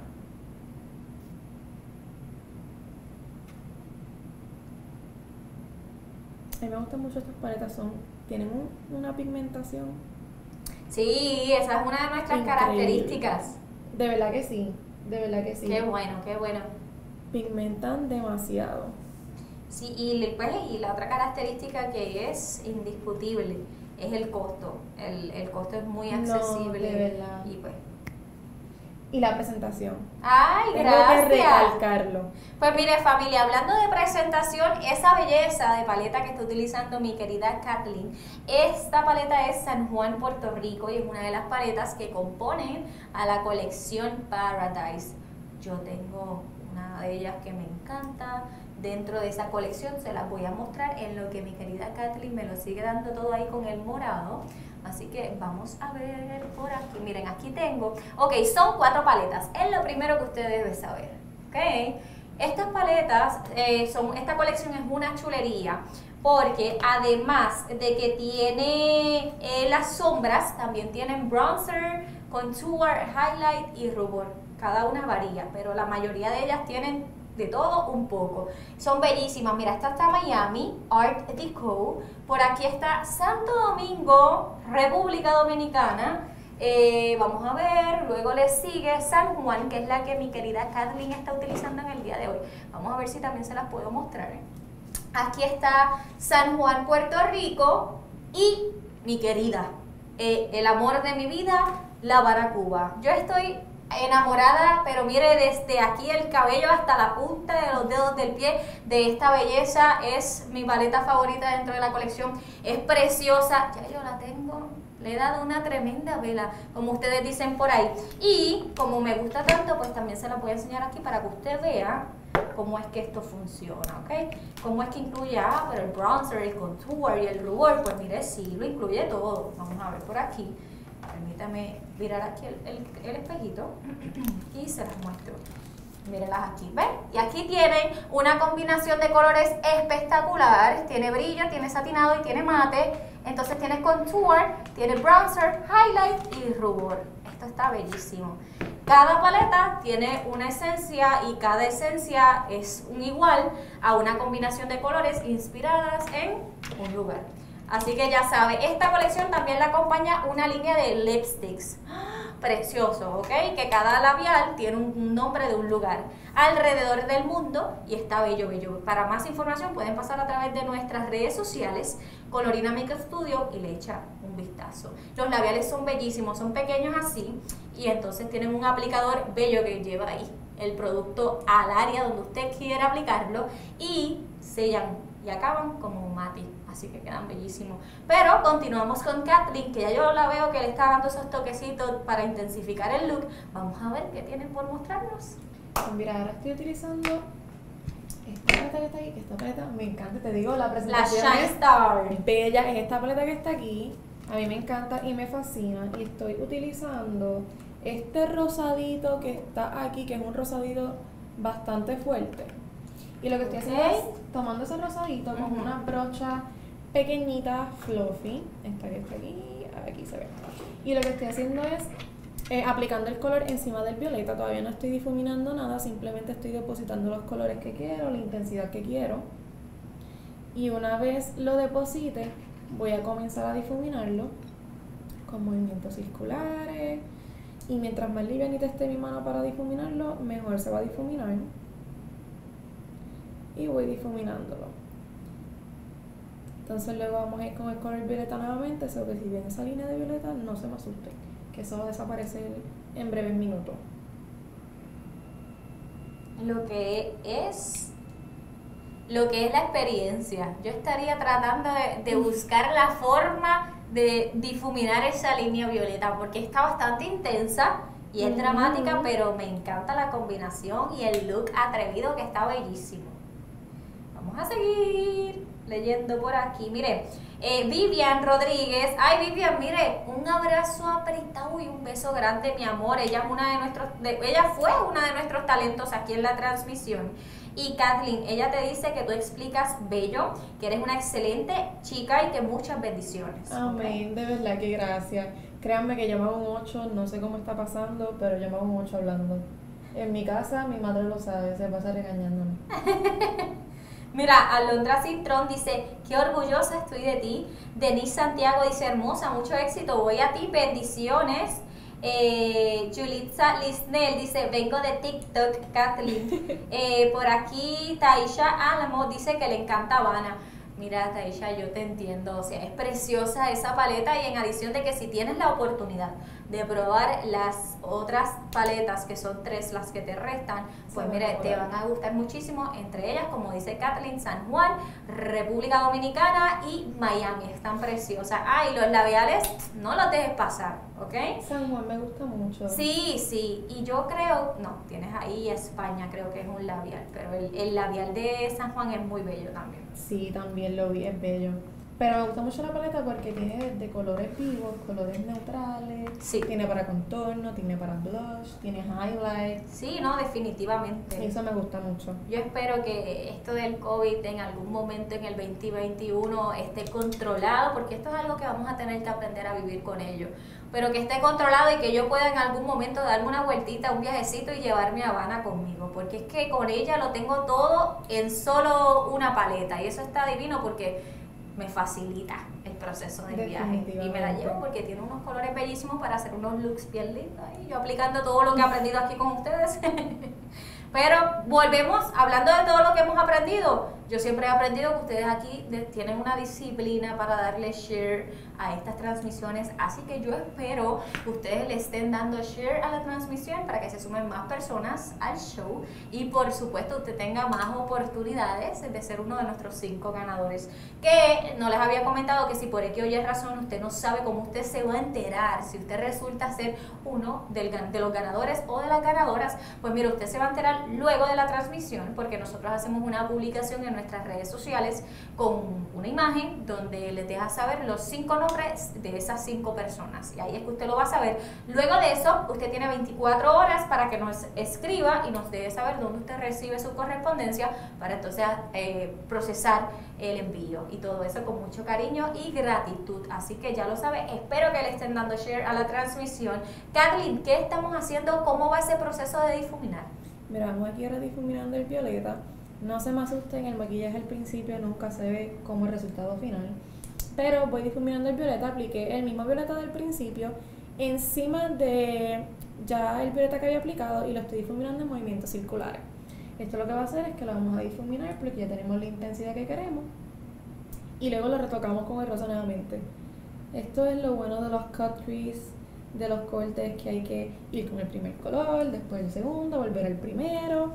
Speaker 3: A mí me gustan mucho estas paletas, tienen una pigmentación.
Speaker 2: Sí, esa es una de nuestras
Speaker 3: Increíble.
Speaker 2: características.
Speaker 3: De verdad que sí, de verdad que sí.
Speaker 2: Qué bueno, qué bueno.
Speaker 3: Pigmentan demasiado.
Speaker 2: Sí, y la otra característica que es indiscutible es el costo. El costo es muy accesible.
Speaker 3: No, de verdad.
Speaker 2: Y pues,
Speaker 3: y la presentación.
Speaker 2: Ay,
Speaker 3: Tengo
Speaker 2: gracias.
Speaker 3: que recalcarlo.
Speaker 2: Pues mire, familia, hablando de presentación, esa belleza de paleta que está utilizando mi querida Kathleen, esta paleta es San Juan, Puerto Rico, y es una de las paletas que componen a la colección Paradise. Yo tengo una de ellas que me encanta. Dentro de esa colección se las voy a mostrar en lo que mi querida Kathleen me lo sigue dando todo ahí con el morado. Así que vamos a ver por aquí. Miren, aquí tengo, ok, son 4 paletas. Es lo primero que usted debe saber, ok. Estas paletas, esta colección es una chulería, porque además de que tiene las sombras, también tienen bronzer, contour, highlight y rubor. Cada una varía, pero la mayoría de ellas tienen de todo un poco. Son bellísimas. Mira, esta está Miami, Art Deco. Por aquí está Santo Domingo, República Dominicana. Vamos a ver, luego le sigue San Juan, que es la que mi querida Kathleen está utilizando en el día de hoy. Vamos a ver si también se las puedo mostrar. Aquí está San Juan, Puerto Rico, y mi querida, el amor de mi vida, La Habana, Cuba. Yo estoy enamorada, pero mire, desde aquí el cabello hasta la punta de los dedos del pie de esta belleza. Es mi paleta favorita dentro de la colección. Es preciosa, ya yo la tengo, le he dado una tremenda vela, como ustedes dicen por ahí, y como me gusta tanto, pues también se la voy a enseñar aquí para que usted vea cómo es que esto funciona, ¿ok? Cómo es que incluye, pero el bronzer, el contour y el rubor. Pues mire, sí, lo incluye todo. Vamos a ver por aquí. Permítame mirar aquí el espejito y se las muestro. Mírenlas aquí, ¿ven? Y aquí tienen una combinación de colores espectacular. Tiene brillo, tiene satinado y tiene mate. Entonces tiene contour, tiene bronzer, highlight y rubor. Esto está bellísimo. Cada paleta tiene una esencia y cada esencia es un igual a una combinación de colores inspiradas en un lugar. Así que ya sabe, esta colección también la acompaña una línea de lipsticks. Preciosos, ¿ok? Que cada labial tiene un nombre de un lugar alrededor del mundo y está bello, bello. Para más información pueden pasar a través de nuestras redes sociales, Colorina Makeup Studio, y le echa un vistazo. Los labiales son bellísimos, son pequeños así, y entonces tienen un aplicador bello que lleva ahí el producto al área donde usted quiera aplicarlo y sellan y acaban como un mate. Así que quedan bellísimos. Pero continuamos con Kathleen, que ya yo la veo que le está dando esos toquecitos para intensificar el look. Vamos a ver qué tienen por mostrarnos.
Speaker 3: Pues mira, ahora estoy utilizando esta paleta que está aquí, que esta paleta me encanta, te digo, la presentación
Speaker 2: La Shine
Speaker 3: es
Speaker 2: Star.
Speaker 3: bella, es esta paleta que está aquí, a mí me encanta y me fascina, y estoy utilizando este rosadito que está aquí, que es un rosadito bastante fuerte. Y lo que estoy haciendo es tomando ese rosadito con una brocha pequeñita, fluffy, esta que está aquí se ve. Y lo que estoy haciendo es aplicando el color encima del violeta. Todavía no estoy difuminando nada, simplemente estoy depositando los colores que quiero, la intensidad que quiero. Y una vez lo deposite, voy a comenzar a difuminarlo con movimientos circulares. Y mientras más livianita esté mi mano para difuminarlo, mejor se va a difuminar. Y voy difuminándolo. Entonces luego vamos a ir con el color violeta nuevamente, so que si viene esa línea de violeta no se me asuste, que eso va a desaparecer en breves minutos.
Speaker 2: Lo que es la experiencia. Yo estaría tratando de buscar la forma de difuminar esa línea violeta, porque está bastante intensa y es dramática, pero me encanta la combinación y el look atrevido, que está bellísimo. Vamos a seguir leyendo por aquí. Mire, Vivian Rodríguez. Ay, Vivian, mire, un abrazo apretado y un beso grande, mi amor. Ella fue una de nuestros talentos aquí en la transmisión. Y Kathleen, ella te dice que tú explicas bello, que eres una excelente chica y que muchas bendiciones.
Speaker 3: Amén, de verdad que gracias. Créanme que yo me hago un 8, no sé cómo está pasando, pero yo me hago un 8 hablando. En mi casa mi madre lo sabe, se pasa regañándome.
Speaker 2: Mira, Alondra Cintrón dice, qué orgullosa estoy de ti. Denise Santiago dice, hermosa, mucho éxito, voy a ti, bendiciones. Julitza Lisnel dice, vengo de TikTok, Kathleen. Por aquí Taisha Álamo dice que le encanta Habana. Mira, Taisha, yo te entiendo, o sea, es preciosa esa paleta, y en adición de que si tienes la oportunidad de probar las otras paletas, que son 3 las que te restan, pues mire, te van a gustar muchísimo, entre ellas, como dice Kathleen, San Juan, República Dominicana y Miami, están preciosas. Ah, y los labiales, no los dejes pasar, ¿ok?
Speaker 3: San Juan me gusta mucho.
Speaker 2: Sí, sí, y yo creo, no, tienes ahí España, creo que es un labial, pero el labial de San Juan es muy bello también.
Speaker 3: Sí, también lo vi, es bello. Pero me gusta mucho la paleta porque tiene de colores vivos, colores neutrales,
Speaker 2: Sí.
Speaker 3: tiene para contorno, tiene para blush, tiene highlight.
Speaker 2: Sí, no, definitivamente.
Speaker 3: Eso me gusta mucho.
Speaker 2: Yo espero que esto del COVID en algún momento en el 2021 esté controlado, porque esto es algo que vamos a tener que aprender a vivir con ello. Pero que esté controlado y que yo pueda en algún momento darme una vueltita, un viajecito y llevarme a Habana conmigo. Porque es que con ella lo tengo todo en solo una paleta. Y eso está divino porque me facilita el proceso del viaje. Y me la llevo porque tiene unos colores bellísimos para hacer unos looks bien lindos. Y yo aplicando todo lo que he aprendido aquí con ustedes. Pero volvemos, hablando de todo lo que hemos aprendido, yo siempre he aprendido que ustedes aquí tienen una disciplina para darle share a estas transmisiones, así que yo espero que ustedes le estén dando share a la transmisión para que se sumen más personas al show y por supuesto usted tenga más oportunidades de ser uno de nuestros 5 ganadores. Que no les había comentado que si por X o Y razón usted no sabe cómo usted se va a enterar, si usted resulta ser uno de los ganadores o de las ganadoras, pues mire, usted se va a enterar luego de la transmisión, porque nosotros hacemos una publicación en nuestras redes sociales con una imagen donde les deja saber los 5 nombres de esas 5 personas, y ahí es que usted lo va a saber. Luego de eso, usted tiene 24 horas para que nos escriba y nos deje saber dónde usted recibe su correspondencia para entonces procesar el envío, y todo eso con mucho cariño y gratitud. Así que ya lo sabe, espero que le estén dando share a la transmisión. Kathleen, ¿qué estamos haciendo? ¿Cómo va ese proceso de difuminar?
Speaker 3: Mira, vamos aquí ahora difuminando el violeta. No se me asusten, el maquillaje al principio nunca se ve como el resultado final. Pero voy difuminando el violeta, apliqué el mismo violeta del principio encima de ya el violeta que había aplicado y lo estoy difuminando en movimientos circulares. Esto lo que va a hacer es que lo vamos a difuminar porque ya tenemos la intensidad que queremos y luego lo retocamos con el rosa nuevamente. Esto es lo bueno de los cut crease, de los cortes, que hay que ir con el primer color, después el segundo, volver al primero.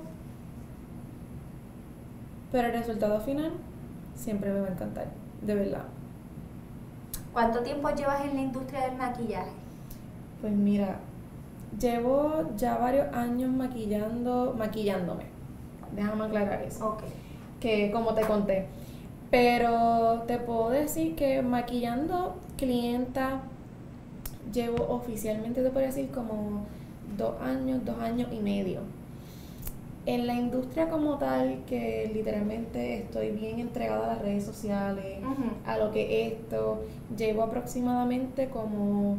Speaker 3: Pero el resultado final siempre me va a encantar, de verdad.
Speaker 2: ¿Cuánto tiempo llevas en la industria del maquillaje?
Speaker 3: Pues mira, llevo ya varios años maquillándome. Déjame aclarar eso.
Speaker 2: Ok.
Speaker 3: Que como te conté. Pero te puedo decir que maquillando clienta llevo oficialmente, te puedo decir, como 2 años y medio. En la industria como tal, que literalmente estoy bien entregada a las redes sociales, a lo que es esto, llevo aproximadamente como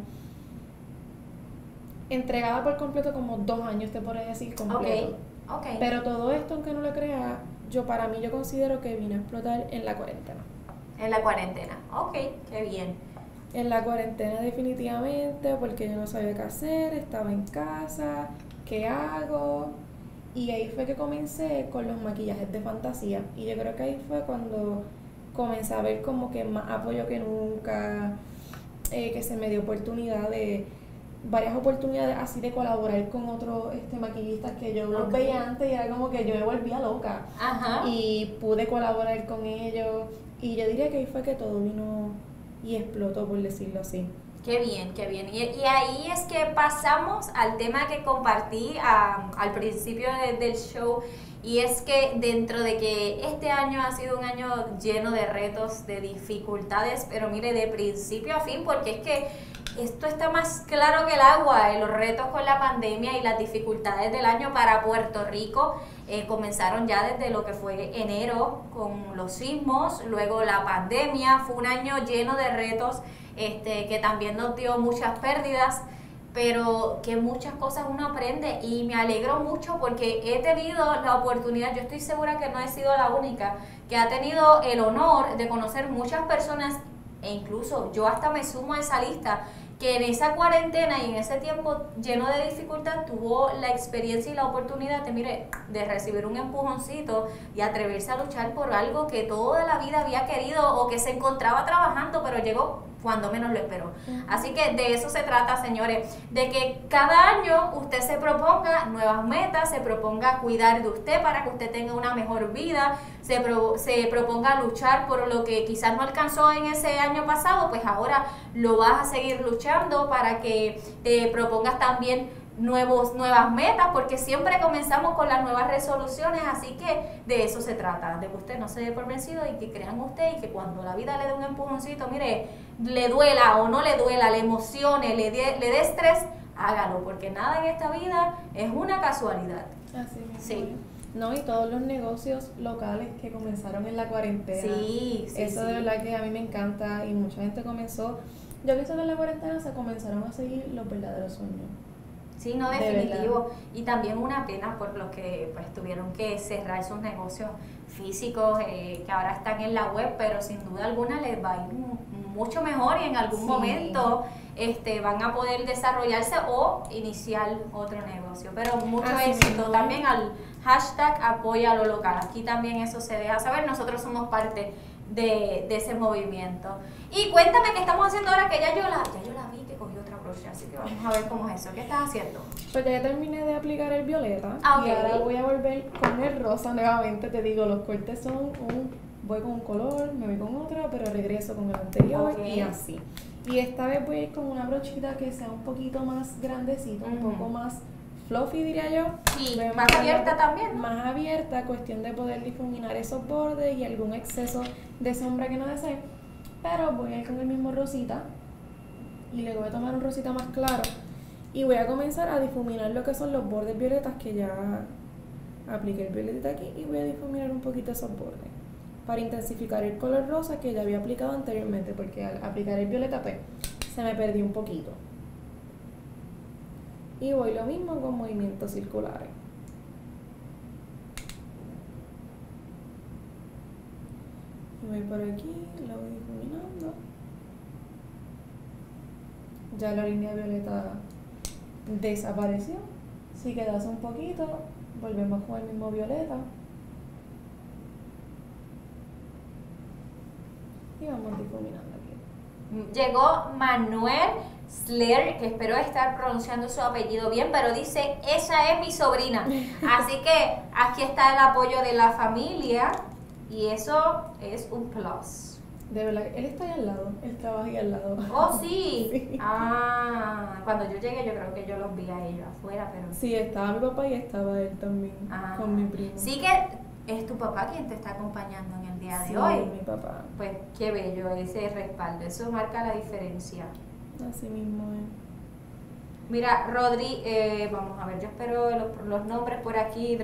Speaker 3: entregada por completo como 2 años, te podría decir completo.
Speaker 2: Okay.
Speaker 3: Pero todo esto, aunque no lo crea, yo considero que vine a explotar en la cuarentena.
Speaker 2: En la cuarentena, ok, qué bien.
Speaker 3: En la cuarentena definitivamente, porque yo no sabía qué hacer, estaba en casa, ¿qué hago? Y ahí fue que comencé con los maquillajes de fantasía. Y yo creo que ahí fue cuando comencé a ver como que más apoyo que nunca, que se me dio varias oportunidades así de colaborar con otros maquillistas que yo los veía antes y era como que yo me volvía loca.
Speaker 2: Ajá.
Speaker 3: Y pude colaborar con ellos. Y yo diría que ahí fue que todo vino y explotó, por decirlo así.
Speaker 2: Qué bien, qué bien. Y ahí es que pasamos al tema que compartí al principio del show, y es que dentro de que este año ha sido un año lleno de retos, de dificultades, pero mire, de principio a fin, porque es que esto está más claro que el agua, los retos con la pandemia y las dificultades del año para Puerto Rico comenzaron ya desde lo que fue enero con los sismos, luego la pandemia. Fue un año lleno de retos que también nos dio muchas pérdidas, pero que muchas cosas uno aprende, y me alegro mucho porque he tenido la oportunidad, yo estoy segura que no he sido la única, que ha tenido el honor de conocer muchas personas, e incluso yo hasta me sumo a esa lista, que en esa cuarentena y en ese tiempo lleno de dificultad tuvo la experiencia y la oportunidad de recibir un empujoncito y atreverse a luchar por algo que toda la vida había querido o que se encontraba trabajando, pero llegó cuando menos lo espero. Así que de eso se trata, señores, de que cada año usted se proponga nuevas metas, se proponga cuidar de usted para que usted tenga una mejor vida, se proponga luchar por lo que quizás no alcanzó en ese año pasado, pues ahora lo vas a seguir luchando para que te propongas también nuevas metas, porque siempre comenzamos con las nuevas resoluciones, así que de eso se trata, de que usted no se dé por vencido y que crean usted y que cuando la vida le dé un empujoncito, mire, le duela o no le duela, le emocione, le dé estrés, hágalo, porque nada en esta vida es una casualidad.
Speaker 3: Así mismo.
Speaker 2: Sí.
Speaker 3: No, y todos los negocios locales que comenzaron en la cuarentena.
Speaker 2: Sí,
Speaker 3: eso de verdad que a mí me encanta y mucha gente comenzó. Yo pienso que en la cuarentena se comenzaron a seguir los verdaderos sueños.
Speaker 2: Sí, no, definitivo. Y también una pena por los que pues tuvieron que cerrar sus negocios físicos, que ahora están en la web, pero sin duda alguna les va a ir mucho mejor y en algún momento van a poder desarrollarse o iniciar otro negocio. Pero mucho éxito también al hashtag apoya lo local. Aquí también eso se deja saber. Nosotros somos parte de ese movimiento. Y cuéntame qué estamos haciendo ahora, que ya yo la vi que cogió otra brocha, así que vamos a ver cómo es eso. ¿Qué estás haciendo?
Speaker 3: Pues ya terminé de aplicar el violeta y ahora voy a volver con el rosa nuevamente. Te digo, los cortes son voy con un color, me voy con otro, pero regreso con el anterior y así. Y esta vez voy a ir con una brochita que sea un poquito más grandecita, un poco más fluffy, diría yo.
Speaker 2: Sí, más abierta también, ¿no?
Speaker 3: Más abierta, cuestión de poder difuminar esos bordes y algún exceso de sombra que no desee. Pero voy a ir con el mismo rosita y luego voy a tomar un rosita más claro y voy a comenzar a difuminar lo que son los bordes violetas, que ya apliqué el violetita aquí, y voy a difuminar un poquito esos bordes para intensificar el color rosa que ya había aplicado anteriormente, porque al aplicar el violeta pues se me perdió un poquito. Y voy lo mismo con movimientos circulares. Y voy por aquí, lo voy difuminando. Ya la línea violeta desapareció. Si quedas un poquito, volvemos con el mismo violeta. Y vamos difuminando aquí.
Speaker 2: Llegó Manuel Slayer, que espero estar pronunciando su apellido bien, pero dice, esa es mi sobrina. Así que aquí está el apoyo de la familia y eso es un plus.
Speaker 3: De verdad, él está ahí al lado, él trabaja ahí al lado.
Speaker 2: Oh, sí. Sí. Ah, cuando yo llegué yo creo que yo los vi a ellos afuera, pero...
Speaker 3: Sí, estaba mi papá y estaba él también, con mi primo.
Speaker 2: Sí, que es tu papá quien te está acompañando en el día de hoy.
Speaker 3: Sí, mi papá.
Speaker 2: Pues qué bello ese respaldo, eso marca la diferencia.
Speaker 3: Así mismo es.
Speaker 2: Mira, Rodri, vamos a ver, yo espero los nombres por aquí.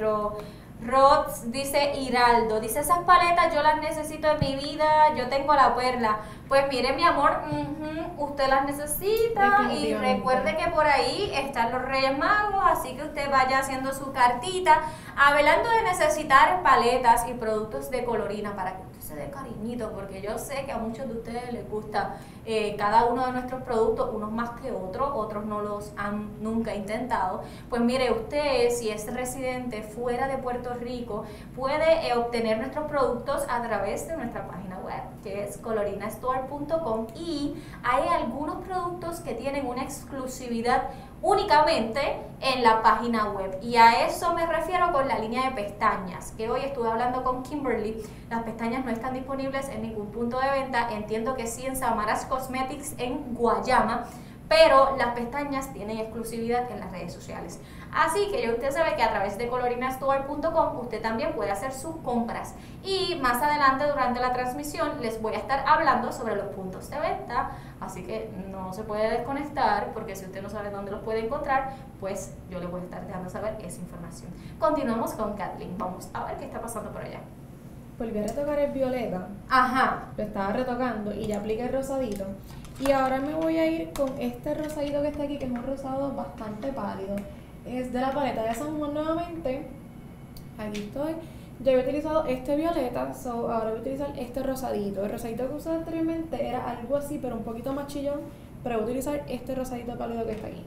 Speaker 2: Rods dice Hiraldo, dice, esas paletas yo las necesito en mi vida, yo tengo la perla. Pues mire, mi amor, usted las necesita y recuerde que por ahí están los Reyes Magos, así que usted vaya haciendo su cartita, hablando de necesitar paletas y productos de colorina para que usted se dé cariñito, porque yo sé que a muchos de ustedes les gusta cada uno de nuestros productos, unos más que otros no los han nunca intentado. Pues mire, usted, si es residente fuera de Puerto Rico, puede obtener nuestros productos a través de nuestra página web, que es colorinastore.com, y hay algunos productos que tienen una exclusividad únicamente en la página web, y a eso me refiero con la línea de pestañas, que hoy estuve hablando con Kimberly. Las pestañas no están disponibles en ningún punto de venta, entiendo que sí en Samaras Cosmetics en Guayama, pero las pestañas tienen exclusividad en las redes sociales. Así que ya usted sabe que a través de colorinastore.com usted también puede hacer sus compras. Y más adelante durante la transmisión les voy a estar hablando sobre los puntos de venta. Así que no se puede desconectar, porque si usted no sabe dónde los puede encontrar, pues yo le voy a estar dejando saber esa información. Continuamos con Kathleen. Vamos a ver qué está pasando por allá.
Speaker 3: Volví a retocar el violeta.
Speaker 2: Ajá.
Speaker 3: Lo estaba retocando y ya apliqué el rosadito. Y ahora me voy a ir con este rosadito que está aquí, que es un rosado bastante pálido. Es de la paleta de San Juan nuevamente. Aquí estoy. Ya había utilizado este violeta, ahora voy a utilizar este rosadito. El rosadito que usé anteriormente era algo así, pero un poquito más chillón. Pero voy a utilizar este rosadito pálido que está aquí.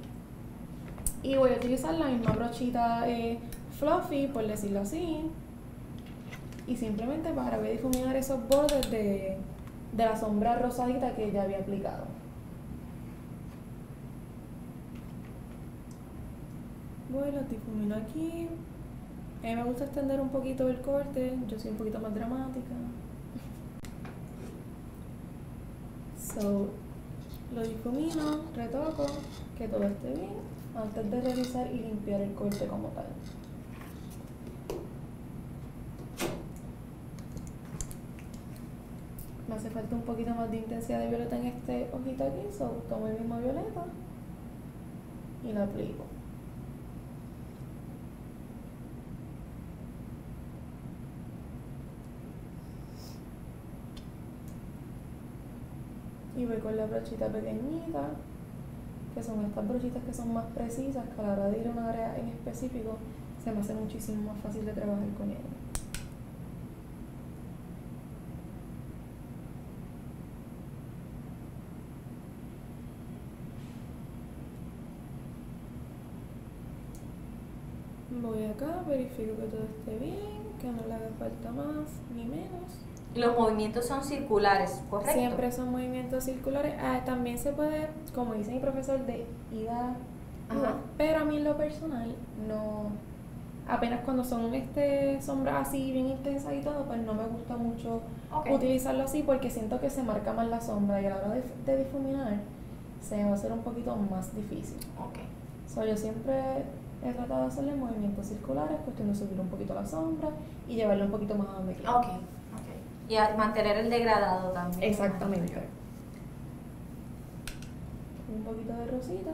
Speaker 3: Y voy a utilizar la misma brochita fluffy, por decirlo así. Y simplemente voy a difuminar esos bordes de de la sombra rosadita que ya había aplicado. Voy, las difumino aquí. A mí me gusta extender un poquito el corte, yo soy un poquito más dramática. So, lo difumino, retoco, que todo esté bien, antes de realizar y limpiar el corte como tal. Me hace falta un poquito más de intensidad de violeta en este ojito aquí, so tomo el mismo violeta y lo aplico. Y voy con la brochita pequeñita, que son estas brochitas que son más precisas, que a la hora de ir a una área en específico se me hace muchísimo más fácil de trabajar con ellas. Voy acá, verifico que todo esté bien, que no le haga falta más ni menos.
Speaker 2: Los movimientos son circulares, ¿correcto?
Speaker 3: Siempre son movimientos circulares. También se puede, como dice mi profesor, de ida,
Speaker 2: Ajá.
Speaker 3: pero a mí en lo personal no, apenas cuando son sombras así bien intensas y todo, pues no me gusta mucho utilizarlo así porque siento que se marca más la sombra y a la hora de difuminar se me va a hacer un poquito más difícil. So, yo siempre he tratado de hacerle movimientos circulares, cuestión de subir un poquito la sombra y llevarlo un poquito más a donde quiera.
Speaker 2: Y a mantener el degradado también.
Speaker 3: Exactamente. Un poquito de rosita.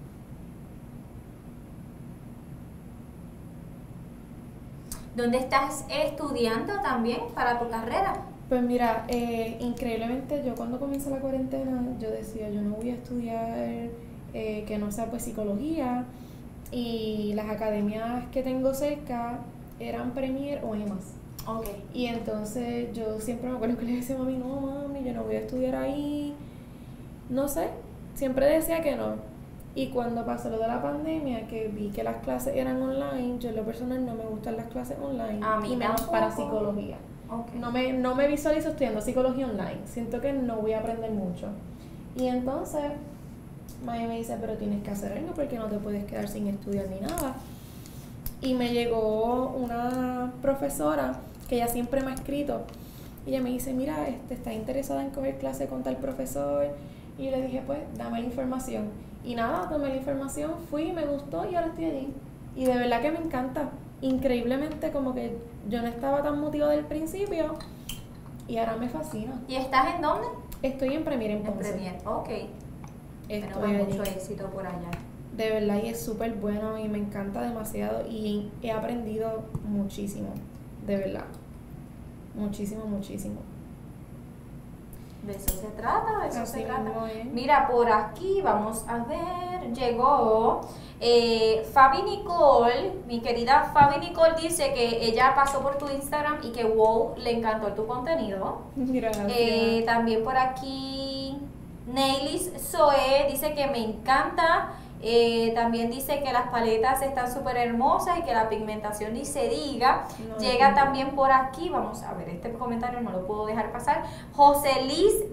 Speaker 2: ¿Dónde estás estudiando también para tu carrera?
Speaker 3: Pues mira, increíblemente yo cuando comienza la cuarentena, yo decía, yo no voy a estudiar que no sea pues psicología, y las academias que tengo cerca eran Premier o EMAS. Y entonces yo siempre me acuerdo que le decía a mami, no mami, yo no voy a estudiar ahí, no sé, siempre decía que no. Y cuando pasó lo de la pandemia, que vi que las clases eran online, yo en lo personal no me gustan las clases online, y menos para psicología. No me visualizo estudiando psicología online, siento que no voy a aprender mucho. Y entonces mami me dice, pero tienes que hacer algo porque no te puedes quedar sin estudiar ni nada. Y me llegó una profesora que ella siempre me ha escrito, y ella me dice, mira, ¿estás interesada en coger clase con tal profesor? Y yo le dije, pues, dame la información. Y nada, tomé la información, fui, me gustó y ahora estoy allí. Y de verdad que me encanta. Increíblemente, como que yo no estaba tan motivada del principio y ahora me fascina.
Speaker 2: ¿Y estás en dónde?
Speaker 3: Estoy en Premier, en Ponce.
Speaker 2: En Premier, ok.
Speaker 3: Estoy
Speaker 2: mucho éxito por allá.
Speaker 3: De verdad, y es súper bueno y me encanta demasiado y he aprendido muchísimo, de verdad. Muchísimo, muchísimo.
Speaker 2: De eso se trata, de eso
Speaker 3: Así
Speaker 2: se trata.
Speaker 3: mismo es.
Speaker 2: Mira, por aquí vamos a ver, llegó Fabi Nicole, mi querida Fabi Nicole dice que ella pasó por tu Instagram y que wow, le encantó tu contenido.
Speaker 3: Gracias.
Speaker 2: También por aquí Neilis Zoe dice que me encanta. También dice que las paletas están súper hermosas y que la pigmentación ni se diga.
Speaker 3: No,
Speaker 2: Llega
Speaker 3: no.
Speaker 2: también por aquí, vamos a ver, este comentario no lo puedo dejar pasar. José Liz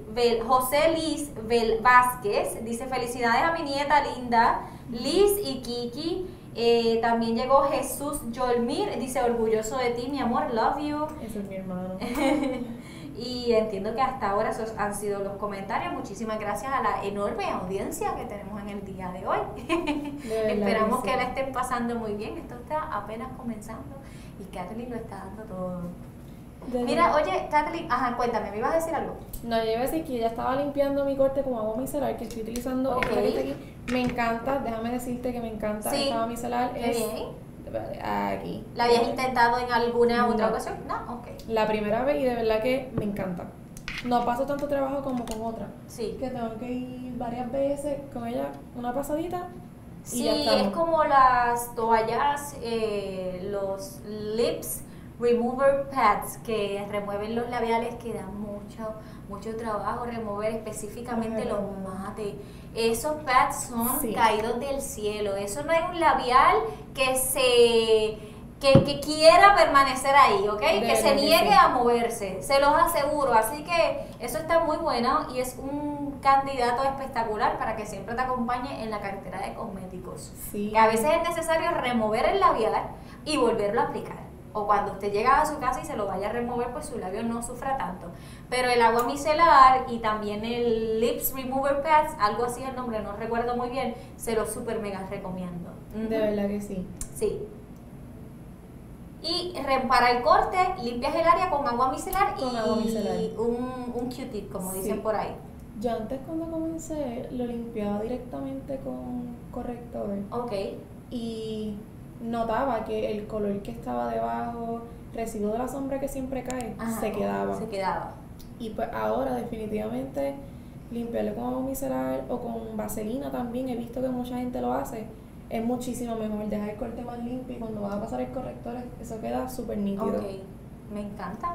Speaker 2: Vázquez dice, felicidades a mi nieta linda, Liz y Kiki. También llegó Jesús Yolmir, dice, orgulloso de ti, mi amor, love you.
Speaker 3: Ese es mi hermano.
Speaker 2: Y entiendo que hasta ahora esos han sido los comentarios. Muchísimas gracias a la enorme audiencia que tenemos en el día de hoy. Esperamos que la estén pasando muy bien. Esto está apenas comenzando y Kathleen lo está dando todo. Mira, oye, Kathleen, cuéntame, ¿me ibas a decir algo?
Speaker 3: No, yo iba a decir que ya estaba limpiando mi corte con agua micelar que estoy utilizando.
Speaker 2: Ok.
Speaker 3: Esta que está aquí. Me encanta, déjame decirte que me encanta
Speaker 2: Sí.
Speaker 3: esta agua micelar.
Speaker 2: Qué
Speaker 3: Es
Speaker 2: bien.
Speaker 3: aquí.
Speaker 2: ¿La habías intentado en alguna otra
Speaker 3: No.
Speaker 2: ocasión? No, ok.
Speaker 3: La primera vez y de verdad que me encanta. No paso tanto trabajo como con otra.
Speaker 2: Sí.
Speaker 3: Que tengo que ir varias veces con ella, una pasadita. Y
Speaker 2: Sí,
Speaker 3: ya estamos.
Speaker 2: es como las toallas, los lips remover pads que remueven los labiales, que dan mucho trabajo remover específicamente los mates. Esos pads son
Speaker 3: Sí.
Speaker 2: caídos del cielo. Eso no es un labial que se que quiera permanecer ahí, ¿ok? Que se niegue
Speaker 3: sí.
Speaker 2: a moverse, se los aseguro. Así que eso está muy bueno y es un candidato espectacular para que siempre te acompañe en la cartera de cosméticos.
Speaker 3: Sí.
Speaker 2: Que a veces es necesario remover el labial y volverlo a aplicar. O cuando usted llega a su casa y se lo vaya a remover, pues su labio no sufra tanto. Pero el agua micelar y también el Lips Remover Pads, algo así el nombre, no recuerdo muy bien, se lo super mega recomiendo.
Speaker 3: De verdad que sí.
Speaker 2: Sí. Y para el corte, limpias el área con agua micelar
Speaker 3: Con
Speaker 2: y
Speaker 3: agua micelar.
Speaker 2: un Q-tip, como
Speaker 3: Sí.
Speaker 2: dicen por ahí.
Speaker 3: Yo antes cuando comencé lo limpiaba directamente con corrector
Speaker 2: Ok.
Speaker 3: y notaba que el color que estaba debajo, residuo de la sombra que siempre cae,
Speaker 2: Ajá,
Speaker 3: se quedaba.
Speaker 2: Se quedaba.
Speaker 3: Y pues ahora definitivamente limpiarlo con agua micelar o con vaselina también, he visto que mucha gente lo hace, es muchísimo mejor dejar el corte más limpio y cuando vas a pasar el corrector eso queda súper nítido.
Speaker 2: Ok, me encanta.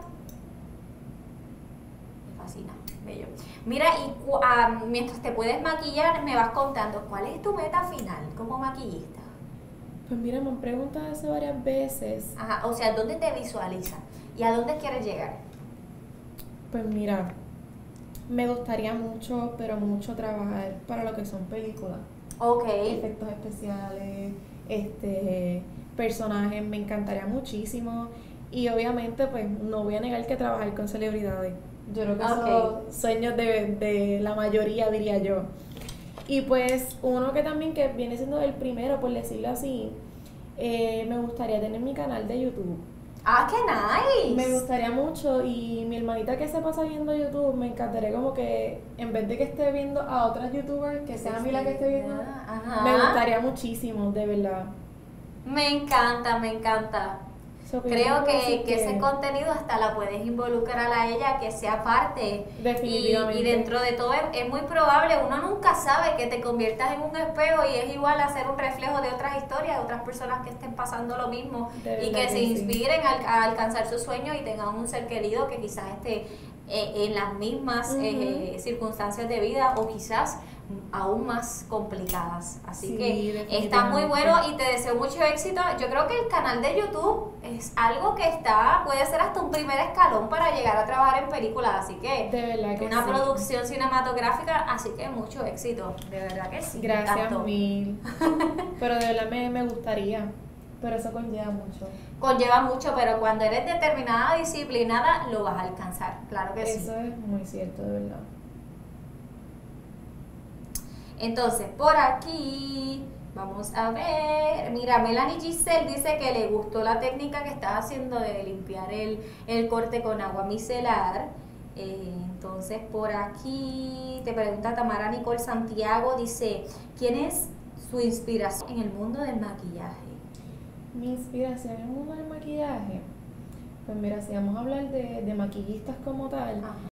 Speaker 2: Me fascina, bello. Mira, y mientras te puedes maquillar, me vas contando, ¿cuál es tu meta final como maquillista?
Speaker 3: Pues mira, me han preguntado eso varias veces.
Speaker 2: Ajá, o sea, ¿dónde te visualizas? ¿Y a dónde quieres llegar?
Speaker 3: Pues mira, me gustaría mucho, pero mucho trabajar para lo que son películas.
Speaker 2: Ok.
Speaker 3: Efectos especiales, personajes, me encantaría muchísimo. Y obviamente, pues, no voy a negar que trabajar con celebridades. Yo creo que son sueños de la mayoría, diría yo. Y pues, uno que también que viene siendo el primero, por decirlo así, me gustaría tener mi canal de YouTube.
Speaker 2: ¡Ah, qué nice!
Speaker 3: Me gustaría mucho y mi hermanita que se pasa viendo YouTube, me encantaría como que en vez de que esté viendo a otras youtubers, que sea a mí la que esté viendo,
Speaker 2: Ajá.
Speaker 3: me gustaría muchísimo, de verdad.
Speaker 2: Me encanta, me encanta.
Speaker 3: So,
Speaker 2: Creo
Speaker 3: yo
Speaker 2: que,
Speaker 3: creo
Speaker 2: ese contenido hasta la puedes involucrar a ella, que sea parte.
Speaker 3: Definitivamente.
Speaker 2: Y dentro de todo es muy probable, uno nunca sabe que te conviertas en un espejo y es igual a ser un reflejo de otras historias, de otras personas que estén pasando lo mismo
Speaker 3: De
Speaker 2: y
Speaker 3: verdad
Speaker 2: que se
Speaker 3: que sí.
Speaker 2: inspiren a alcanzar sus sueños y tengan un ser querido que quizás esté en las mismas
Speaker 3: Ujú.
Speaker 2: circunstancias de vida o quizás aún más complicadas. Así
Speaker 3: Sí,
Speaker 2: que está muy
Speaker 3: definitivamente.
Speaker 2: bueno y te deseo mucho éxito. Yo creo que el canal de YouTube es algo que puede ser hasta un primer escalón para llegar a trabajar en películas, así que
Speaker 3: De verdad que
Speaker 2: una
Speaker 3: sí.
Speaker 2: producción cinematográfica, así que mucho éxito, de verdad que sí. me
Speaker 3: Gracias
Speaker 2: encantó.
Speaker 3: mil. Pero de verdad me gustaría. Pero eso conlleva mucho.
Speaker 2: Conlleva mucho, pero cuando eres determinada, disciplinada, lo vas a alcanzar, claro que sí.
Speaker 3: Eso es muy cierto, de verdad.
Speaker 2: Entonces, por aquí, vamos a ver. Mira, Melanie Giselle dice que le gustó la técnica que estás haciendo de limpiar el corte con agua micelar. Entonces, por aquí te pregunta Tamara Nicole Santiago, dice, ¿quién es su inspiración en el mundo del maquillaje?
Speaker 3: Mi inspiración en el mundo del maquillaje. Pues mira, si vamos a hablar de maquillistas como tal,
Speaker 2: Ajá.